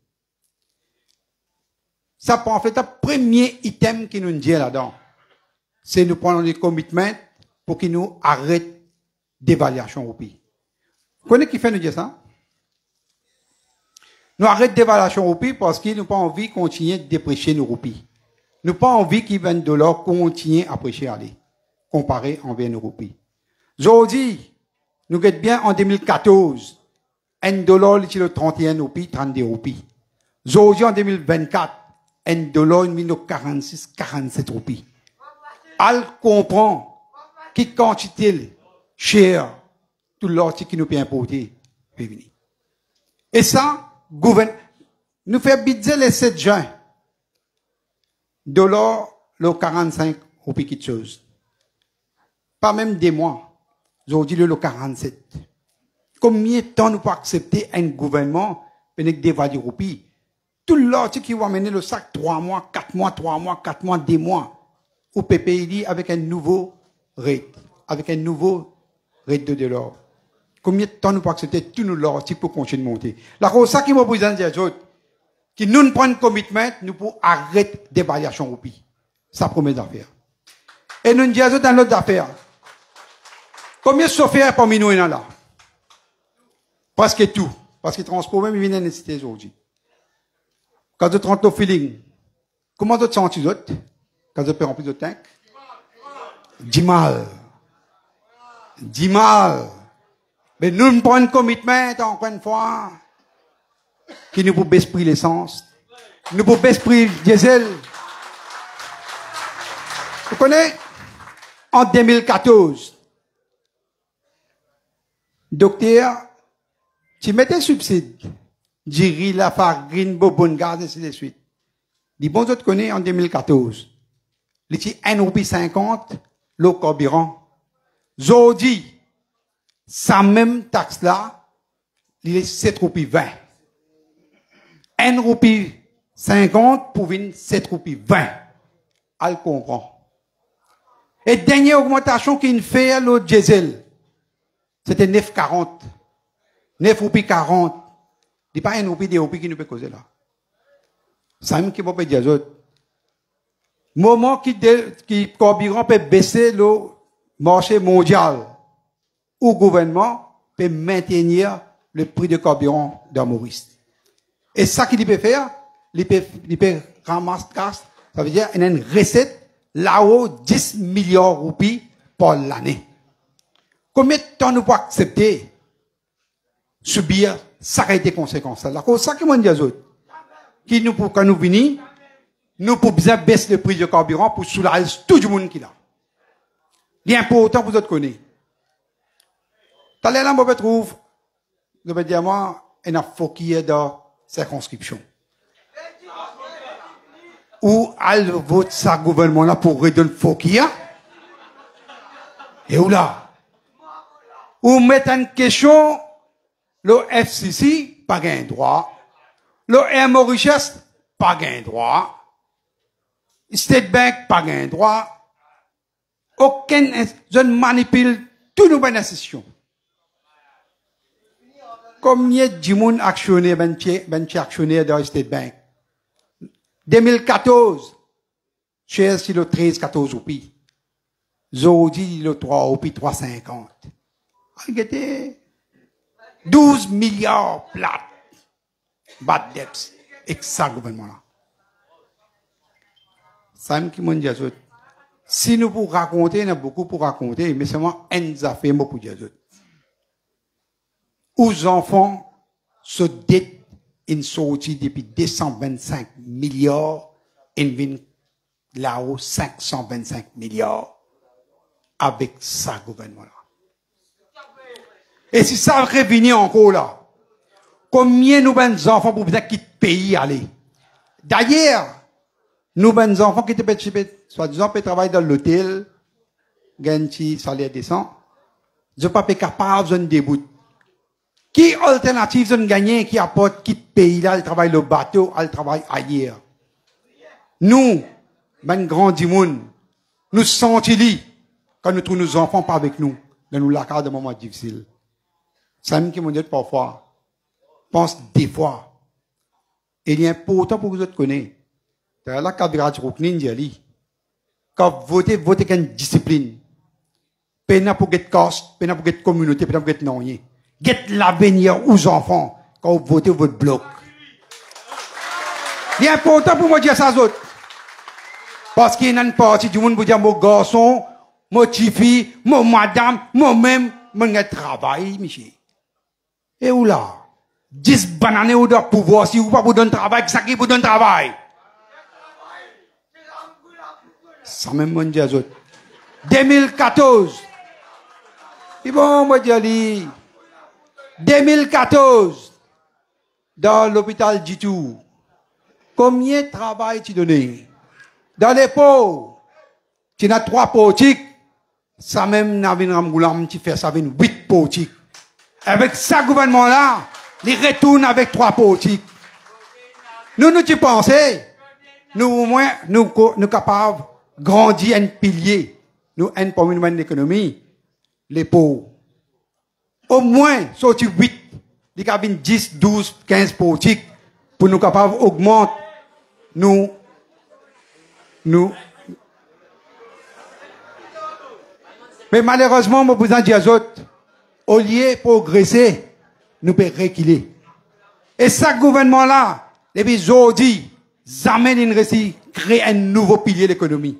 Ça pamphlet, le premier item qui nous dit là-dedans, c'est nous prendre des commitments pour qu'ils nous arrêtent d'évaluation au pays. Vous connaissez qui fait nous dire ça? Nous arrêtons d'évaluation au pays parce qu'ils n'ont pas envie de continuer de déprécier nos roupies. Nous n'avons pas envie qu'ils viennent de l'or continuer à prêcher aller, comparé envers nos roupies. Aujourd'hui, nous guettons bien en 2014, $1, il est 31 roupies, 32 roupies. Aujourd'hui, en 2024, $1, il est 46, 47 roupies. Elle comprend qui quantité cher tout l'ortie qui nous peut importer peut venir. Et ça, nous fait budget les 7 juin. $, le 45 roupies quelque chose. Pas même des mois. Aujourd'hui, le 47. Combien de temps nous pouvons accepter un gouvernement pour dévaluer roupies? Tout l'ortie qui va mener le sac 3 mois, 4 mois, 3 mois, 4 mois, 2 mois. Au PPI avec un nouveau rate, avec un nouveau rate de l'or. Combien de temps nous pouvons accepter tout nous l'or pour continuer de monter? La chose, ça qui me présente des autres, qui nous prennent commitment, nous pouvons arrêter d'évaluation roupies. Ça promet d'affaires. Et nous disons dans l'autre affaire. Combien de chauffeurs parmi nous là? Presque tout. Parce que le transport même, il vient de nécessité aujourd'hui. Quand vous rentrez au feeling, comment vous sentez autres? Quand vous remplir de tank? 10 mal. 10 mal. Mais nous nous prenons un commitment, encore une fois, qui nous peut baisser prix l'essence, nous peut baisser prix diesel. Vous connaissez? En 2014, docteur, tu mettais subside, du riz, la farine, bonbonne, gaz, et ainsi de suite. Les bons autres connaissent en 2014. Il y a 1,50 € le carburant. Aujourd'hui, sa même taxe-là, il est 7,20 €. 1,50 € pour venir 7,20 €. Elle comprend. Et dernière augmentation qu'il fait le diesel, c'était 9,40 €. 9,40 €. Il n'y a pas 1 roupies, 2 roupies qui nous peut causer là. Ça même qui peut dire aux autres. Moment qui carburant peut baisser le marché mondial, ou le gouvernement peut maintenir le prix de carburant dans Maurice. Et ça qu'il peut faire, il peut ramasser, ça veut dire une recette là-haut 10 milliards de roupies par l'année. Combien de temps nous pouvons accepter subir ça qui a des conséquences là? C'est ça qui m'a dit aux autres. Qui nous, quand nous venons, nous pouvons bien baisser le prix du carburant pour soulager tout le monde qui l'a. L'important pour vous connaître. T'as l'air là, je trouve, je vais dire moi, il y a un faux qui est dans circonscription. ou al vote sa gouvernement là pour redonner Fokia. Et où là? Ou mettre en question le FCC, pas gain droit. Le Air Mauritius, pas gain droit. State Bank, pas gain droit. Aucun jeune manipule toutes nos bénéficiaires. Combien de monde actionnaire, ben actionnaire dans State Bank? 2014, cher si le 13-14 roupies. Aujourd'hui, le 3 roupies, 3,50. Regardez. 12 milliards plats. Bad debts. Et ça, gouvernement-là. Ça me qui m'ont dit à eux. Si nous pouvons raconter, il y a beaucoup pour raconter, mais seulement un affaire pour dire eux. Aux enfants se dette une sortie depuis 225 milliards, et vient là-haut 525 milliards avec ça, gouvernement-là. Et si ça revenait encore là, combien nous ben enfants pour peut-être quitter le pays aller? D'ailleurs, nous ben enfants qui étaient soi-disant peut travailler dans l'hôtel, gagnent un salaire décent, je pas capable de débouter. Qui alternative de gagner qui apporte quitte le pays là, elle travaille le bateau, elle travaille ailleurs. Nous, ben grand monde, nous sentons quand nous trouvons nos enfants pas avec nous, dans nous la carte de moments difficiles. Ça me qui m'ont dit parfois, pense des fois, il est important pour que vous connaissez. Dans la caméra de Rouknin, quand vous votez avec une discipline. Peine pour get cost, peine pour get communauté, peine pour get non. Get l'avenir aux enfants quand vous votez votre bloc. Il est important pour moi dire ça aux autres. Parce qu'il y a une partie du monde qui dit mon garçon, mon petite fille, mon madame, moi-même, mon travail, monsieur. Et où là? 10 bananes ou de pouvoir, si vous pas vous donner travail, ça qui vous donne travail? Ça même mon Dieu, 2014. Et bon, moi, dis 2014, dans l'hôpital Jitou, combien de travail tu donnes? Dans les pots, tu as 3 potiques, ça même, Navin Ramgoulam, tu fais ça avec 8 potiques. Avec ça, gouvernement-là, il retourne avec 3 potiques. Nous, tu pensais, nous, au moins, nous capables de grandir un pilier, nous, un pour une économie, les pauvres. Au moins, sortir 8, les cabines 10, 12, 15 potiques, pour nous capables d'augmenter, nous. Mais malheureusement, mon président Diazot, au lieu de progresser, nous pouvons reculer. Et ce gouvernement-là, depuis aujourd'hui, amène une récit, crée un nouveau pilier de l'économie.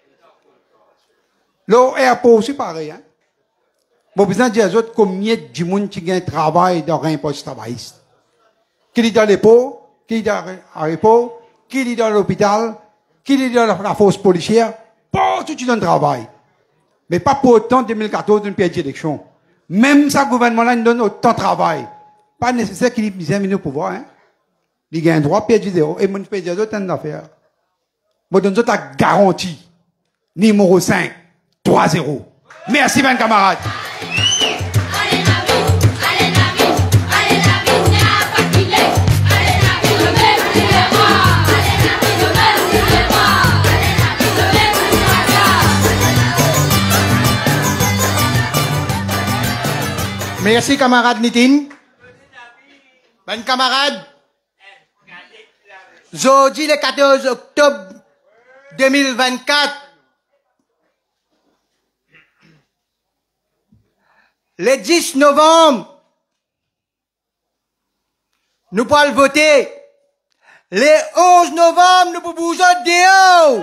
L'aéroport aussi pareil, hein. Mon président Diazot, combien de monde qui gagne travail dans un poste travailliste? Qui est dans les pots, qui est dans l'aéroport, qui est dans l'hôpital, qui est dans la force policière, pas tout le travail. Mais pas pour autant 2014 d'une période d'élection. Même ça, gouvernement-là, nous donne autant de travail. Pas nécessaire qu'il ait mis au pouvoir, hein. Il y a un droit, perdre 0. Et mon pays d'autres tant d'affaires. Moi, donne la garantie. Numéro 5, 3-0. Merci, mes camarades. Merci, camarade Nitin. Ben, camarade. Jeudi, le 14 octobre 2024. Le 10 novembre. Nous pourrons voter. Le 11 novembre, nous pouvons bouger dehors.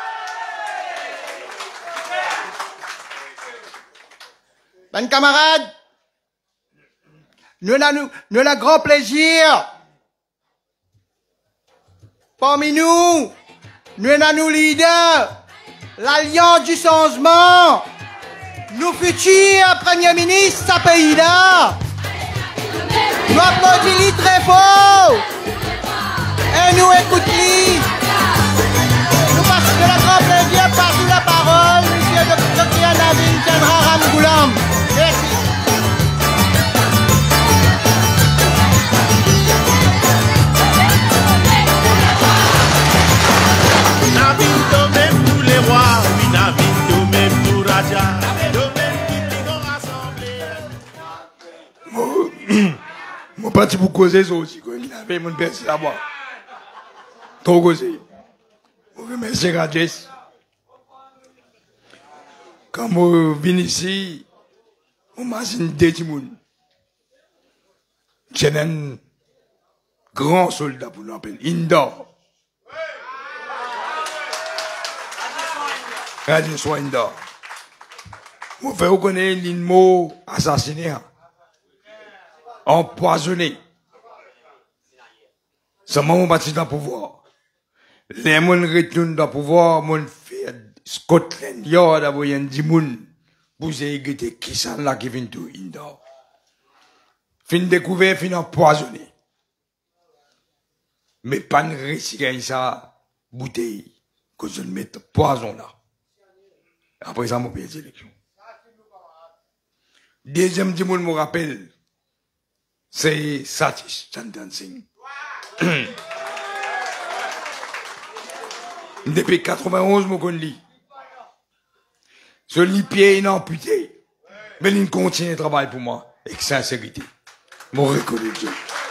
Ben, camarade. Nous avons grand plaisir. Parmi nous, nous avons nos leaders, l'Alliance du changement, nos futurs premiers ministres de ce pays-là. Nous applaudissons très fort et nous écoutons. parti pour causer ça aussi, quand il avait mon père là-bas. Trop causé. Je remercie Radjes. Quand je viens ici, je m'imagine deux timounes. J'ai un grand soldat pour l'appeler Indor. Radjes soit Indor. Je fais reconnaître les mots assassinés, empoisonnés. Ça m'a bâti dans le pouvoir. Les gens retournent dans le pouvoir, mon fait Scotland Yard, d'abord il y a des gens pour égiter qui sont là qui viennent tout Indor. Fin découvert, fin empoisonné. Mais pas de récit ça, bouteille, que je ne mette poison là. Après ça, mon pays d'élection. Deuxième du monde me rappelle, c'est Satish Chandan Singh. Depuis 91, je connais lui. Je lis pied et amputé. Mais il continue de travailler pour moi, avec sincérité. Je reconnais Dieu.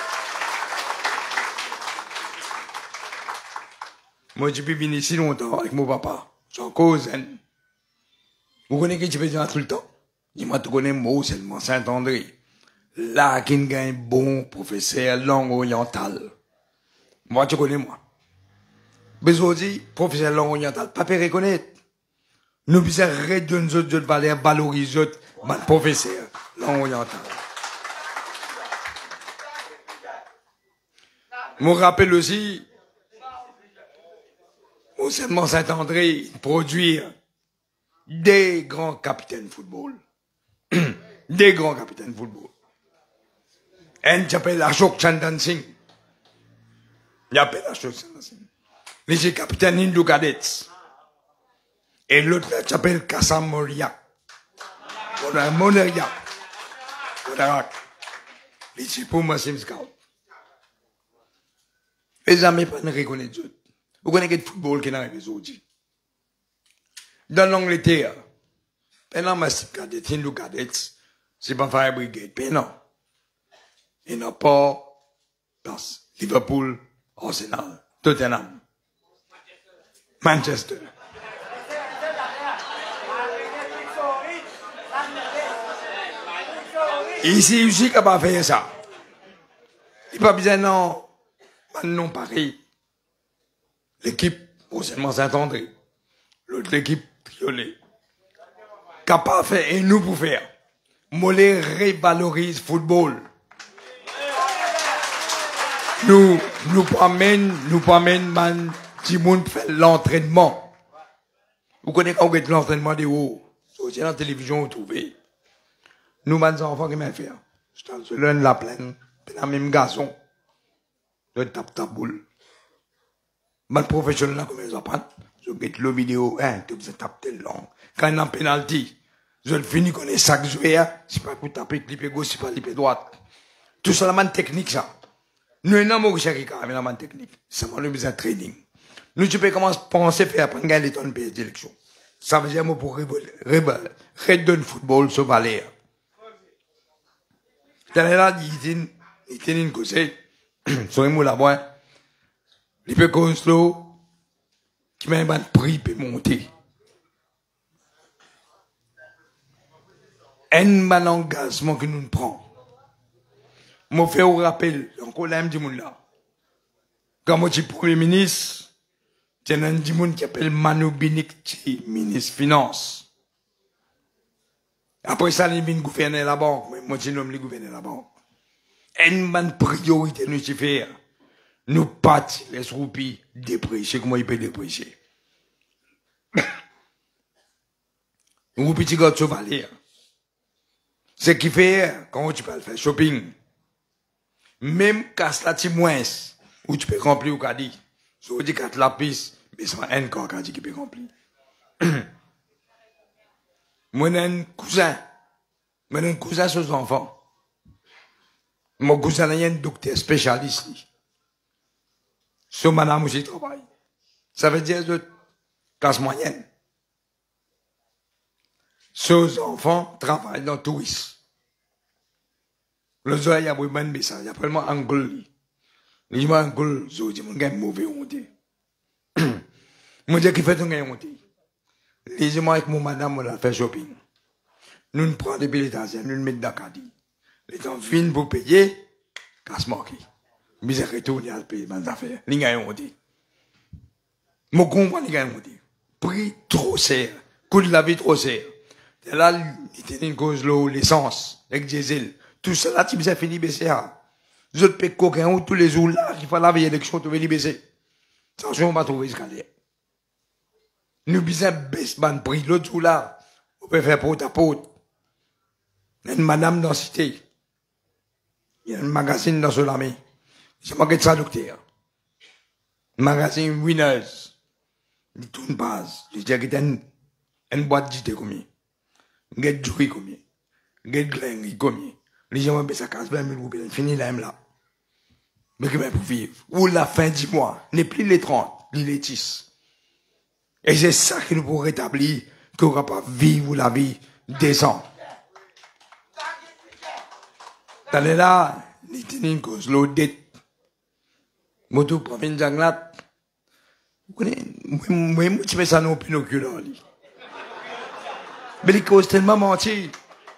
Moi, je peux venir si longtemps avec mon papa. J'en cause. Vous connaissez qui je peux dire tout le temps? Il m'a donné un mot seulement, Saint-André. Là, qui a un bon professeur langue orientale. Moi, tu connais moi. Besoin de professeur langue orientale, pas peut reconnaître. Nous besoin de nous autres valeurs, valoriser notre professeur langue orientale. Je me rappelle aussi, au seulement Saint-André, produire des grands capitaines de football. Des grands capitaines de football. Un s'appelle Ashok Chandan Singh. Il appelle Ashok Chandan Singh. Lui, c'est capitaine Hindu Cadets. Et l'autre s'appelle Kassam Moria. Moneria. Lui, c'est pour Massim Scout. Les amis, pas ne reconnaissent pas. Vous connaissez le football qui est dans les autres. Dans l'Angleterre, pendant Massim Cadet, Hindu Cadets, c'est pas Fire Brigade, mais non. Il n'a pas place. Liverpool, Arsenal, Tottenham, Manchester. Ici, aussi, qu'on va faire ça. Il n'y a pas besoin non pareil. L'équipe, au seulement Saint-André. L'autre équipe, Triolet. Capable de faire, et nous pour faire. Mollet révalorise football. Nous promène, man, si moun fait l'entraînement. Vous connaissez quand vous faites l'entraînement de haut. C'est dans la télévision, vous trouvez. Nous, man, enfants, qui m'ont fait. Je t'en suis l'un de la plaine. Puis dans même garçon. Je tape ta boule. Man, professionnel, là, comment ils apprennent? Je mets le vidéo, tu vous tapes tel long. Quand il y a un penalty, je le finis qu'on est chaque joueur, c'est pas pour taper clipper gauche, c'est pas clipper droite. Tout ça, la man technique, ça. Nous, on a mon qui a la man technique. Ça m'a besoin de training. Nous, tu peux commencer à penser faire prendre gagner ton pays d'élection. Ça veut dire, moi, pour redonner le football, ce valeur. T'as là, il tient une cause, sur un mot là-bas, il peut cause l'eau, qui m'a un prix peut monter. Un bon engagement que nous prenons. Moi, fais au rappel, encore là, du monde là. Quand moi, je suis premier ministre, il y a un du monde qui appelle Manu Binik, ministre Finance. Après ça, il vient gouverner la banque. Moi, je nomme le gouverner la banque. Une bonne priorité, nous, c'est faire. Nous partons les roupies déprécier. Comment il peut déprécier? Nous, petit gars, tu vas lire. Ce qui fait, quand tu peux faire shopping, même casse la ti moins, où tu peux remplir au caddie. Si on dit 4 lapis, mais c'est un corps caddie qui peut remplir. Moi, j'ai un cousin sur les enfants. Mon cousin a un docteur spécialiste. Sur madame aussi travaille. Ça veut dire de classe moyenne. Ces enfants travaillent dans le tourisme. Le soir, il y a beaucoup de messages. Il y a vraiment un gueule. Les gens un gueule, je dis, mon gars, mauvais honte. Mon Dieu, qui fait un gars honte. Les gens avec mon madame, on a fait shopping. Nous nous prenons des billets d'argent, nous nous mettons dans le caddie. Les gens viennent pour payer, casse manqué. Misère retourne à payer mes affaires. Les gars honte. Mon comprends, les gars honte. Prix trop cher. Coût de la vie trop cher. Et là, il y a une cause l'eau, l'essence, avec diesel. Tout cela, tu as fini baisser. Je te paye coquin ou tous les jours là, il faut la veille élection, tu veux les baisser. Ça, je ne vais pas trouver ce qu'il y a. Nous bisons baisser le prix. L'autre jour là, on peut faire porte à porte. Il y a une madame dans la cité. Il y a un magazine dans Solamé. Je m'en ça, docteur. Magazine Winners. Il tourne base. Il dit qu'il y a une boîte d'idées combien. Il y a de jouer combien. Il y a de gling combien. Les gens vont baisser 15 000 roupies. Fini là, là. Mais que pour vivre. Ou la fin du mois. N'est plus les 30, les 10. Et c'est ça qui nous pourra rétablir, qu'on ne va pas vivre la vie décente. T'as là, il y a une cause, l'audit. Moto pour une janglat. Vous connaissez, moi, je fais ça non pinoculaire. Mais les causes tellement menti.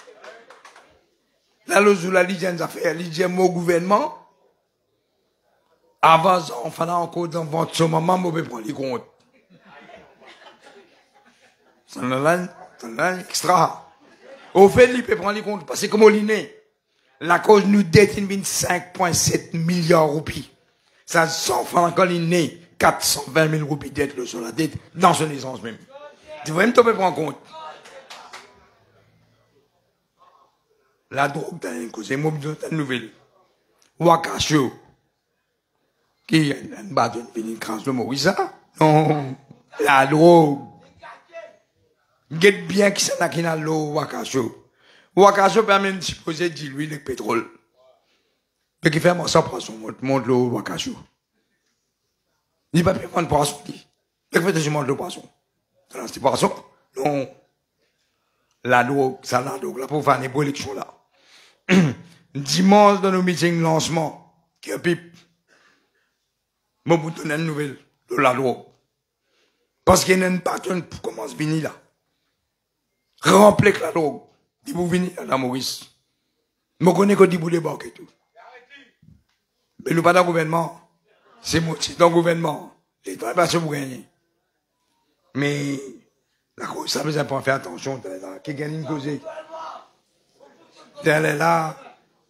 Là, le jour, la ligne affaires, il dit mon gouvernement. Avant, on fallait encore dans votre son maman, on peut prendre les comptes. Ça là, extra. Au fait, il peut prendre les comptes, parce que comme on l'inné, la cause nous détermine 5,7 milliards de roupies. Ça, sans faire encore l'inné, 420 000 roupies d'être sur la dette, dans son essence même. Tu vois, même tu peux prendre compte. La drogue, t'as une cause, c'est une nouvelle. Wakasho. Qui est une bâtonne, une crasse de Maurice, non. La drogue. Get bien qui s'en a qui n'a l'eau, Wakasho. Wakasho permet de supposer diluer le pétrole. Mais qui fait mon sang poisson, monte l'eau, Wakasho. Il va pas prendre poisson, dit. Mais qui fait de monte le poisson. C'est poisson? Non. La drogue, ça la drogue, là, pour faire les élections là. Dimanche, dans nos meetings lancement, qui est pipe. Moi, vous donner une nouvelle de la drogue. Parce qu'il y a une patronne pour commencer à venir là. Remplir la drogue. Dis vous venir là, la Maurice. Je connais que dis vous débarquer tout. Mais nous pas dans le gouvernement. C'est moi, c'est dans le gouvernement. L'État pas sur vous gagner. Mais, la cause, ça veut pas faire attention, t'es là. Qui gagne une cause? T'es là.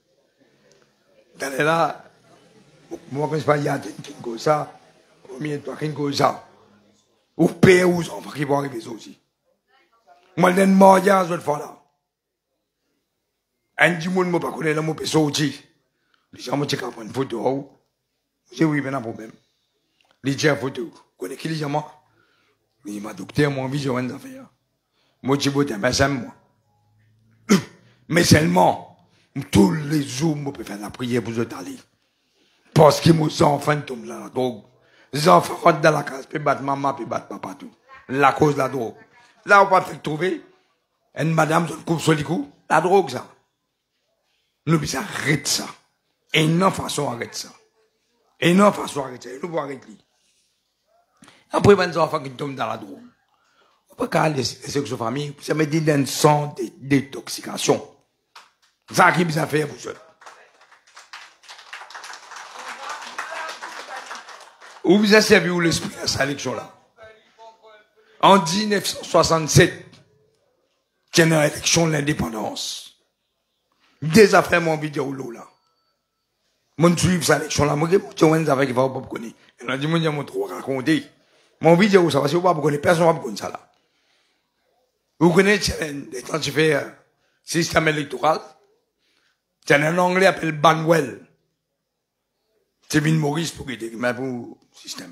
Moi, quand je parle, il y a une cause ça. Combien de toi, une cause ça? Ou père ou enfants qui vont arriver aussi. Moi, je suis mariage, je vais le faire là. Un du monde, je ne connais pas, je peux sortir. Les gens m'ont dit qu'on prend une photo. J'ai oui, mais pas de problème. Les gens photo. Vous connaissez qui les gens? Les gens, docteur, moi, envie de faire des affaires. Moi, je suis mais c'est moi. Mais seulement, tous les jours, je peux faire la prière pour eux d'aller. Parce que mes enfants tombent dans la drogue. Les enfants rentrent dans la case, puis battent maman, puis battent papa, tout. La cause de la drogue. Là, on va pas trouver. Une madame, se coupe sur les coups. La drogue, ça. Nous, puis ça arrête ça. Et non, façon arrête ça. Et non, façon arrête ça. Et nous, on arrêter. Après, les enfants qui tombent dans la drogue. On peut pas aller laisser que sa famille, ça me dit d'un sang de détoxication. Ça qui bien fait pour ça. Où vous avez servi où l'esprit à cette élection-là? En 1967, qu'il y a une élection de l'indépendance. Des affaires, mon vidéo là. Mon suivre cette élection-là, moi, je suis des affaires qui ne vont pas connaître. Il a dit, moi, je vais trop raconter. Mon vidéo, ça va, si vous ne pouvez pas connaître, personne ne va connaître ça là. Vous connaissez, quand tu fais système électoral, il y a un anglais appelé Banwell. C'est Vin Maurice pour qu'il mais pour le système.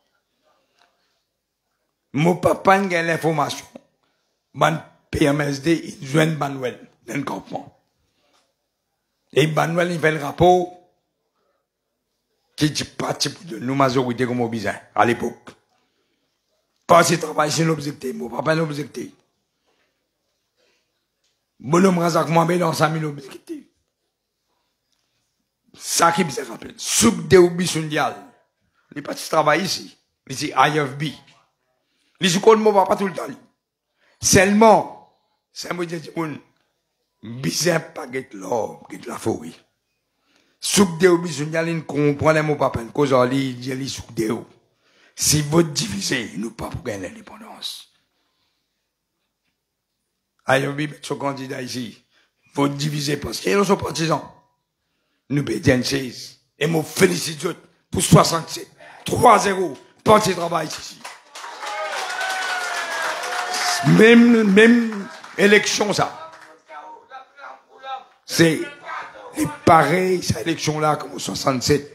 Mon papa a l'information. Ban PMSD, il joue Banwell dans le campement. Et Banwell, il fait le rapport qui dit pas type de nous majorité comme bizarre à l'époque. Parce qu'il travaille sur l'objectif. Mon papa a l'objectif. Bonhomme Razak Mohamed dans 5000 objectifs. Ça qui me rappelle. Souk de Oubi Sundial. Les petits travaillent ici. Ils disent IFB. Les écoles ne vont pas tout le temps. Seulement, ça me dit, bizarre pas get l'or, get la forêt. Souk de Oubi Sundial, ils comprennent mon papa, cause en li, il dit souk de ou. Si vous divisez, nous pas pour gagner l'indépendance. IFB, ce candidat ici, vous divisez parce qu'ils sont partisans. Nous bédien 16. Et moi félicite pour 67. 3-0. Parti travail ici. Même élection, ça. C'est pareil, cette élection-là, comme 67.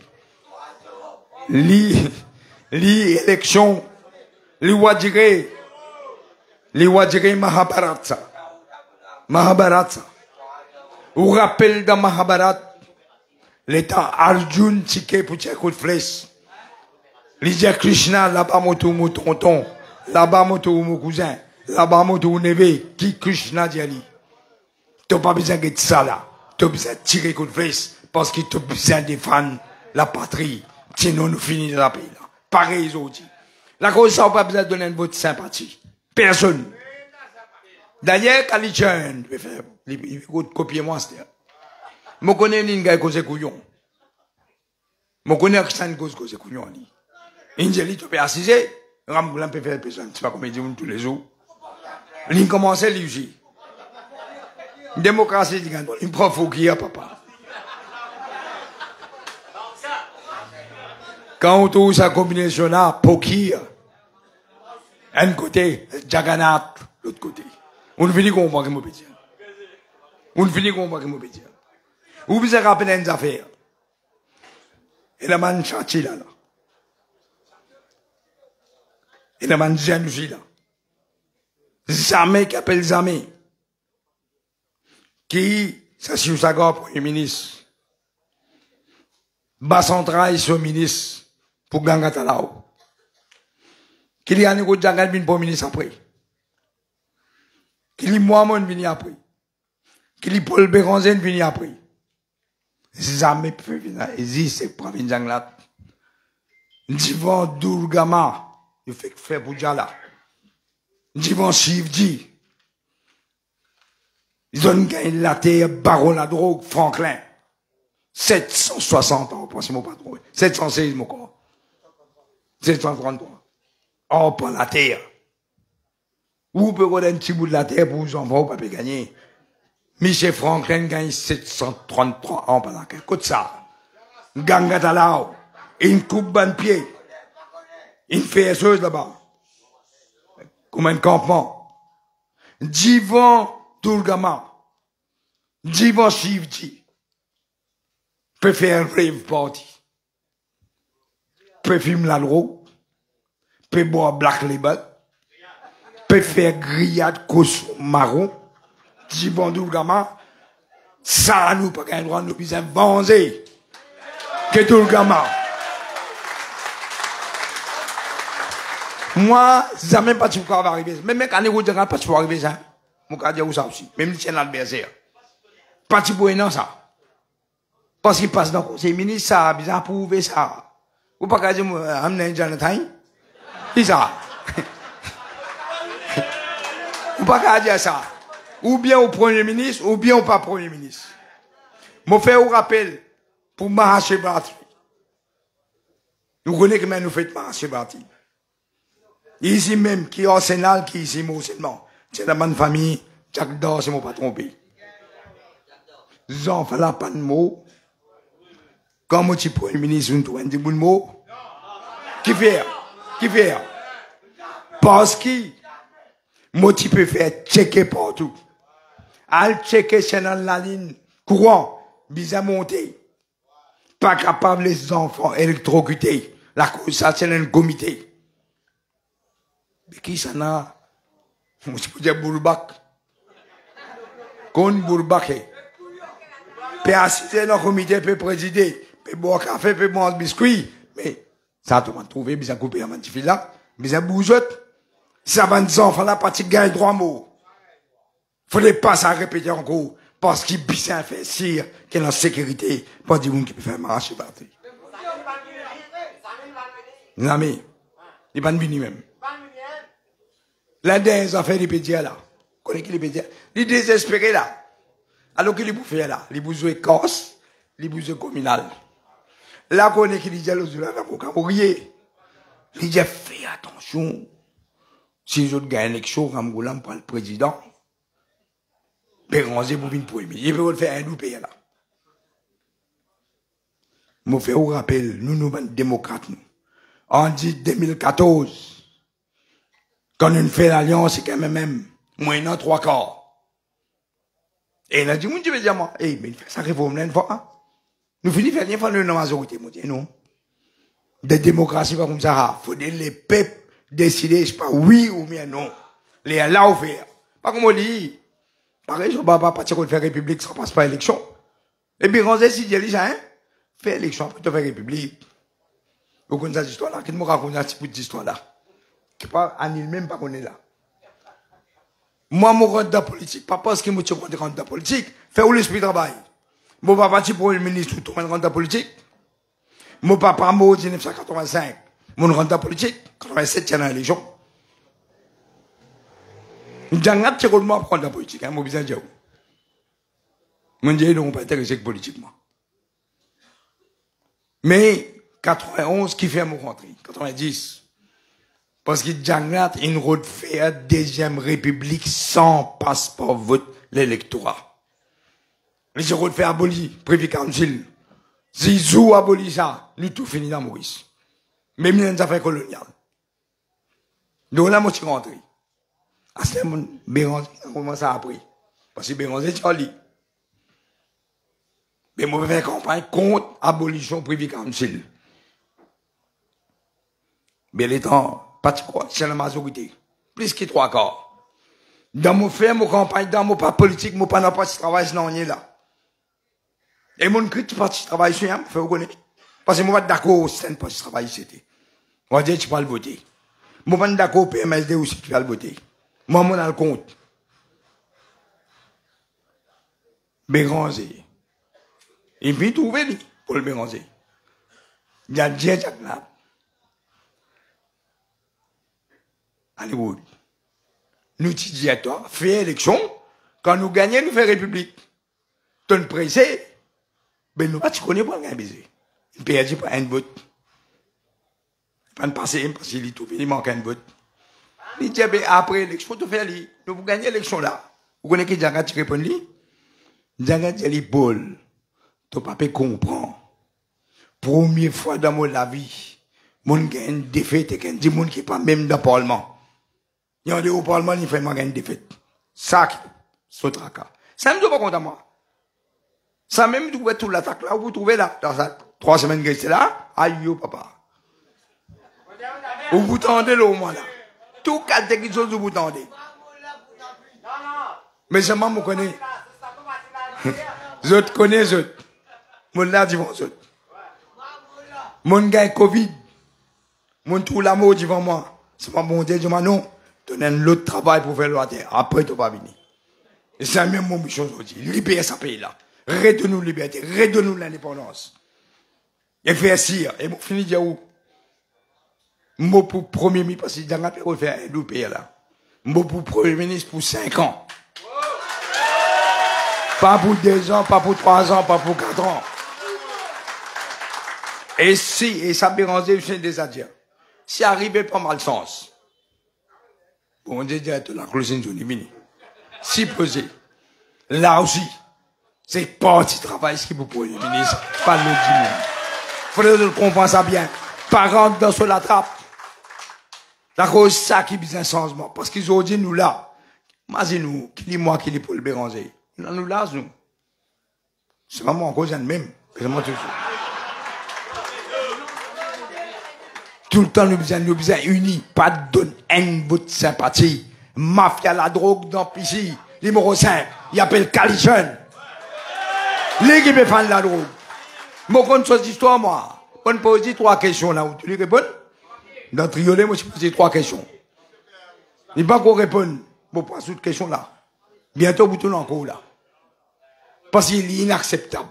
L'élection, les Wadjire Mahabharata. Mahabharata. Vous rappelez dans Mahabharata, l'état Arjun ticket pour tirer coup de flèche. L'idée Krishna, là-bas, mon tonton, là-bas, mon cousin, là-bas, mon neveu, qui Krishna dit, t'as pas besoin de ça là. T'as besoin de tirer coup de flèche, parce que t'as besoin de défendre la patrie. Sinon, nous finissons la pays là. Pareil, ils ont dit. La cause, ça, on n'a pas besoin de donner votre sympathie. Personne. D'ailleurs, quand les jeunes, il faut copier moi, c'est-à-dire. Je connais une gars qui est couillon. Je connais un qui est couillon. Une gélite, tu peux assiser. Ramboulin peut faire personne. C'est pas comme il dit tous les jours. Il commence à l'user. Démocratie, il prend Fouki à papa. Quand on trouve sa combinaison là, Pokir, un côté, Jagannath, l'autre côté. On finit qu'on va me pétir. On finit qu'on va me pétir. Vous vous rappelez une affaire. Et la man chati là. Et la man jalousie là. Jamais qui appelle jamais. Qui, ça c'est sa gorge pour le ministre. Bas central sur le ministre pour Gangata là-haut. Qu'il y a un autre Jangal bin pour le ministre après. Qu'il y a Mohamed vini après. Qu'il y a Paul Béranzen vini après. Jamais pu venir. Et c'est pour venir Janglat. Divan Durgama. Il fait que faire pour Jala. Divan Shivji. Ils ont gagné la terre, baron la drogue, Franklin. 760 ans, pensez-moi pas trop. 716, mon corps. 733. Oh, pas la terre. Vous pouvez donner un petit bout de la terre pour vos enfants, vous ne pouvez pas gagner. Michel Franklin gagne 733 ans pendant qu'un coup de ça. Gangatalao. Une coupe ban pied. Une faiseuse là-bas. Comme un campement. Divan Durgama. Divan Shivji. Peut faire un rave party. Peut filmer la drogue. Peut boire Black Label. Peut faire grillade cousson marron. Divan Durgama. Ça, nous, pas qu'un droit, nous, puissions venger. Que Durgama. Moi, jamais pas de quoi va arriver. Même quand on dit pas de quoi arriver ça. Mon cas dire ça aussi. Même si c'est l'adversaire. Pas de quoi non ça. Parce qu'il passe dans le conseil ministre, ça a bien prouvé ça. Ou pas qu'à dire, amener Jonathan? C'est ça. Ou pas qu'à dire ça. Ou bien au premier ministre, ou bien au pas premier ministre. Mon fait au rappel, pour Mahashivratri. Nous connaissons comment nous faisons Mahashivratri. Ici même, qui est au Sénat, qui est ici, moi, seulement. C'est la bonne famille, Jack Dor, c'est mon patron pays. J'en fais la pas de mots. Quand moi, tu prends le ministre, on trouve un petit bout de mots. Qui fait? Qui fait? Parce que, moi, tu peux faire checker partout. Al checker, c'est dans la ligne courant, bizarre monter. Pas capable les enfants électrocutés. La cause, ça, c'est un comité. Mais qui ça n'a? Moi, je peux dire Bourbak. Qu'on Bourbak est. Peut assister dans le comité, peut présider. Peut boire café, peut boire biscuit. Mais, ça, tu vas trouver, bizarre couper un petit fil là. Bizarre bougeotte. Ça va des enfants là, pas de gagner 3 mots. Faudrait pas ça répéter encore. Parce qu'il bien fait sire qu'il est en sécurité, pas du monde qui peut faire marcher partout. Non, mais, il n'est pas venu même. L'un des affaires des pédiats là, connaît qui les pédiats? Il est désespéré là. Alors qu'il est bouffé là, il est bouffé corse, il est bouffé communal. Là, connaît qui dit aux là, pour camouiller. Il dit, fais attention. Si je gagne l'élection, comme Goulam pour le président, Béranger pour venir pour lui. Il peut le faire un double pays là. Je fais au rappel, nous sommes démocrates, nous. En 2014, quand on fait l'alliance, c'est quand même moyennant 3 quarts. Et il a dit, mon Dieu, mais il fait sa réforme là une fois. Hein? Nous finissons faire une fois dans la majorité, mon Dieu, non? Des démocraties pas comme ça. Il faut que les peuples décident, je sais pas, oui ou bien non. Les là ou faire. Pas comme on dit. Pareil, je ne vais pas partir de faire république, ça passe pas élection. Et puis, quand si je dis ça, hein? Fais élection pour te faire république. Vous connaissez cette histoire-là? Qui me raconte un petit peu d'histoire-là? Qui pas, Anil même pas connaît là. Moi, mon candidat politique, pas parce que je suis candidat politique, fais où l'esprit travail. Mon papa, tu pour le ministre, tout le candidat politique. Mon papa, moi, en 1985, mon candidat politique, 87, il y a dans l'élection. J'ai un petit rôle pour candidat politique, hein, mon besoin de dire. Mon Dieu, ils n'ont pas intéressé politiquement. Mais, 91, qui fait mon rentrée? 90. Parce que Djangat, il refait deuxième république sans passeport vote l'électorat. Les gens refait abolir, Privy Council. Zizou abolit ça, nous tout fini dans Maurice. Même dans les affaires coloniales. Donc là, moi, je suis rentré. À ce moment, Béranger a commencé à apprendre. Parce que Béranger, c'est Charlie. Mais moi, je fais campagne contre l'abolition Privy Council. Mais les temps, pas de quoi, c'est la majorité. Plus que 3 quarts. Dans mon fait, mon campagne, dans mon pas politique, mon pas dans pas de travail, sinon on est là. Et mon critique parti de travail, c'est un, faut reconnaître. Parce que moi, pas d'accord, c'est un pas de travail, c'était. On va dire, tu peux le voter. Moi, pas d'accord, PMSD aussi, tu vas le voter. Moi, mon a le compte. Béranger. Et puis, trouver, lui, pour le Béranger. Il y a Dieu, Jack là. Hollywood. Nous disons à toi, fais élection, quand nous gagnons, nous faisons république. Tu es pressé, mais nous, tu connais pas le baiser. Il perd pas un vote. Pas de passer, parce qu'il il manque un vote. Il dit, après l'élection, tu fais lui. Nous gagnons l'élection là. Vous connaissez qui Djangat qui répond lui? Djangat dit, Paul, ton papa comprend. Première fois dans ma vie, mon gagne une défaite et qu'il dit, mon qui pas même dans le Parlement. Il y a des au Parlement, il fait une défaite. Ça, c'est autre cas. Ça ne me pas compte à moi. Ça même, vous trouvez tout l'attaque là, vous trouvez là, dans ça, 3 semaines que c'est là, aïe, yo, papa. Vous tendez là, au moins là. Tout quelque chose, vous tendez. Mais je m'en connais. Je te connais, je. Mon là, devant je. Mon gars, Covid. Mon tout l'amour devant moi. C'est pas mon Dieu, je m'en non. Donner l'autre travail pour faire le terre. Après, tu vas venir. Et c'est même mon mission aujourd'hui. Libérer ce pays-là. Redonne-nous la liberté. Redonne-nous l'indépendance. Et faire sire. Et pour finir, dire où? Moi, pour premier ministre, parce que j'ai déjà fait un double pays là. Moi, pour premier ministre, pour 5 ans. Pas pour 2 ans, pas pour 3 ans, pas pour 4 ans. Et si, et ça Béranger, je viens déjà dire. Si arrivé pas mal sens. Bon, on dit direct la closine journée mini. Si posé. Là aussi. C'est pas petit travail, ce qui vous pose, le ministre. Pas le monde. Faudrait le comprendre ça bien. Pas rentrer dans la trappe. La cause, ça qui est un changement. Parce qu'ils ont dit nous là. Imaginez-nous, qui dit moi, qui dit Paul Béranger. Nous là, nous. C'est pas moi en cause, même. C'est moi tout ça. Tout le temps, nous besoin unis. Pas de donne un bout de sympathie. Mafia, la drogue dans Pichi. Numéro 5. Il appelle Calichon. L'équipe est fan de la drogue. Moi, quand je dis histoire, moi, on me pose 3 questions là où tu lui réponds. Dans Triolet, moi, je pose 3 questions. Il n'y a pas qu'on réponde. Bon, pas toutes questions là. Bientôt, vous tournez encore là. Parce qu'il est inacceptable.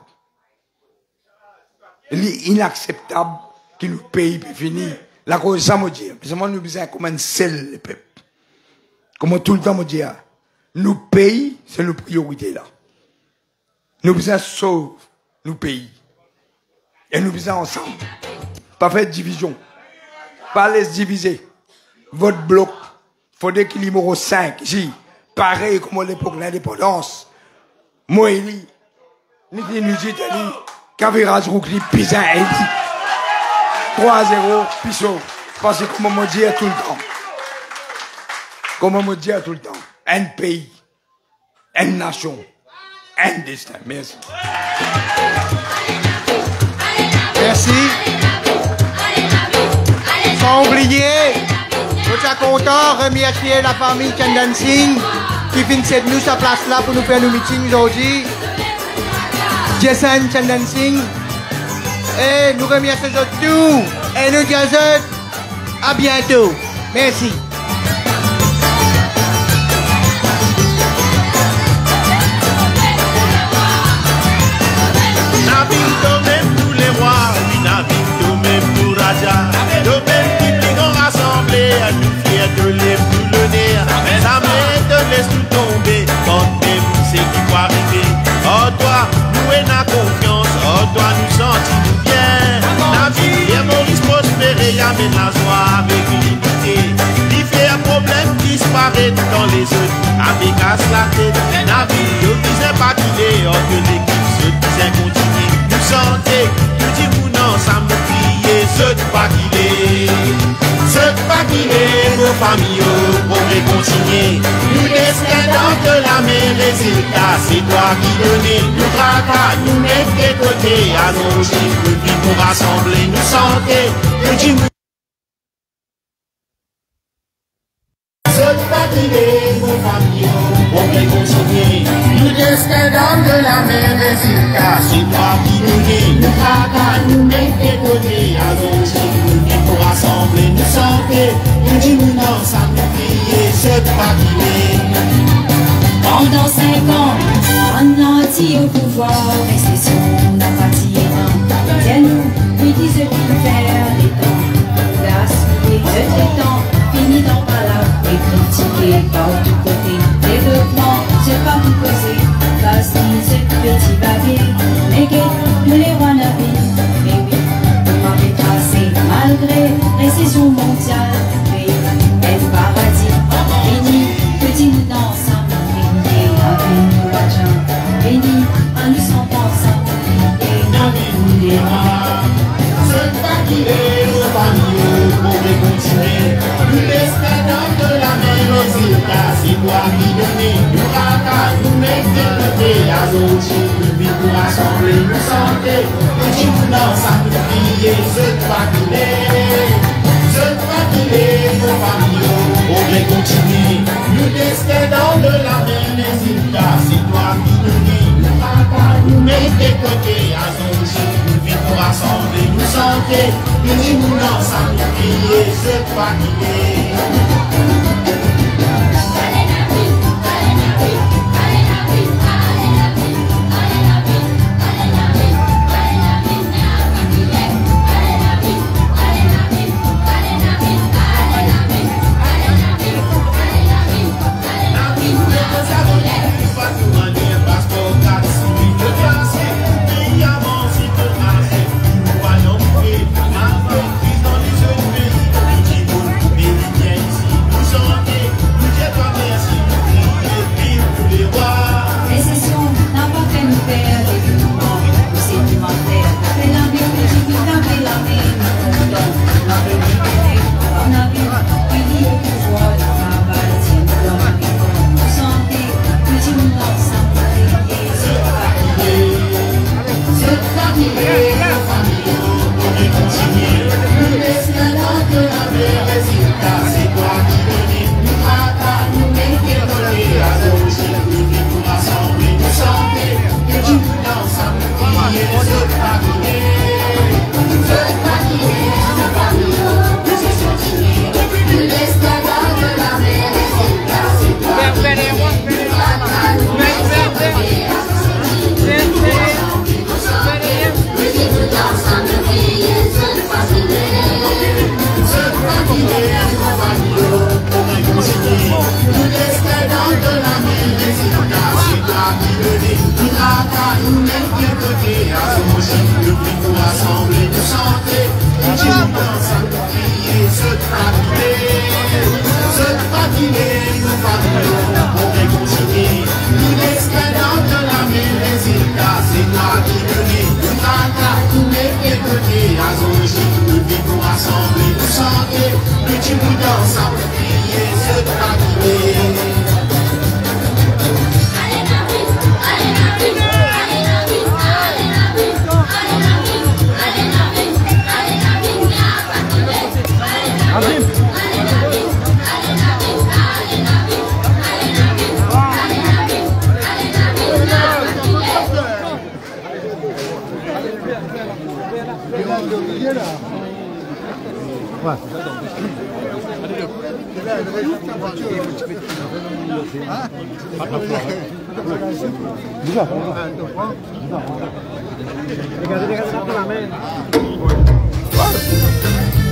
Il est inacceptable que le pays peut finir. La cause, ça me dit. Parce que nous besoin comme un seul le peuple. Comme tout le temps me dit, nous pays, c'est nos priorités là. Nous besoin sauver nos pays. Et nous besoin ensemble. Pas faire division. Pas les diviser. Votre bloc, faudrait qu'il y ait numéro 5 ici. Pareil comme à l'époque de l'indépendance. Moi, il dit, nous dit, Cavirage Roukli, Pisa, il dit 3-0, Pissot. Parce que comme on me dit tout le temps. Comme on me dit tout le temps. Un pays, une nation, un destin. Merci. Merci. Sans oublier, nous sommes contents de remercier la famille Chandan Singh qui vient de nous sa place là pour nous faire nos meetings aujourd'hui. Jason Chandan Singh. Et nous remercions tous. Et nous disons à bientôt. Merci. Même tous les rois, oui, Navinto, même pour Raja. De même qui brigand rassemblés, à nous fiers de les boulonner. Ça m'aide, laisse tout tomber, quand même c'est qui va arriver. Oh toi, nous et la confiance, oh toi, nous sentis bien. Navire, Maurice prospérer, amène la joie avec l'unité. Il fait un problème disparaît dans les autres, avec casse la tête. Navire, je disais pas qu'il est hors de l'équipe, je disais continuer. Santé, nous disons non, ça me crier, ce pas qu'il est, vos familles, pour les continuer. Nous descendons de la mer, résultat, c'est toi qui donnais. Nous tracas, nous mettons des côtés, à nos chiffres, puis pour rassembler, nous santé, nous disons ce pas qu'il est, vos familles, pour les continuer. Nous descendons de la mer, résultat, c'est toi qui donnais. Nous tracas, nous mettons des côtés, à nos chiffres, puis pour rassembler, nous santé, nous disons non, ça nous crier, ce pas qu'il est. Pendant 5 ans, on a tiré au pouvoir, récession, n'a pas tiré. Tiens-nous, lui disent qu'il perd les temps, gaspiller le temps, fini dans palabre et critiquer par tous côtés. Développement, c'est pas vous causer, parce que c'est petit baguette, mais que nous les rois navires, mais oui, vous m'avez tracé, malgré récession mondiale, mais elle paradis, fini, petit nous dans ensemble. Béni, en nous sentant ensemble, et dans les rois. C'est pas qu'il est, vos familles, pour les continuer. Nous l'escadons de la main aux résultats, c'est toi qui donnais. Nous racas, nous mettons des côtés, à autres, nous pour rassembler, nous santé. Nous disons non, ça nous crier, c'est toi qui est. C'est toi qui est, vos familles, pour les continuer. Nous descendons de la main aux résultats, c'est toi qui donnais. Nous mettons des côtés à son chiffre, nous vivons pour rassembler, nous santé, nous disons non, ça nous crier, c'est pas qu'il est. fatigué, nous t'y moudons ensemble, crier, se fatiguer. Allez la vie, allez la vie, allez la vie, allez la vie, allez la vie, allez la vie, allez la vie, la fatigué, allez la vie, allez la vie, allez la vie, allez la vie, allez la vie, allez la vie, la fatigué. Regardez la main.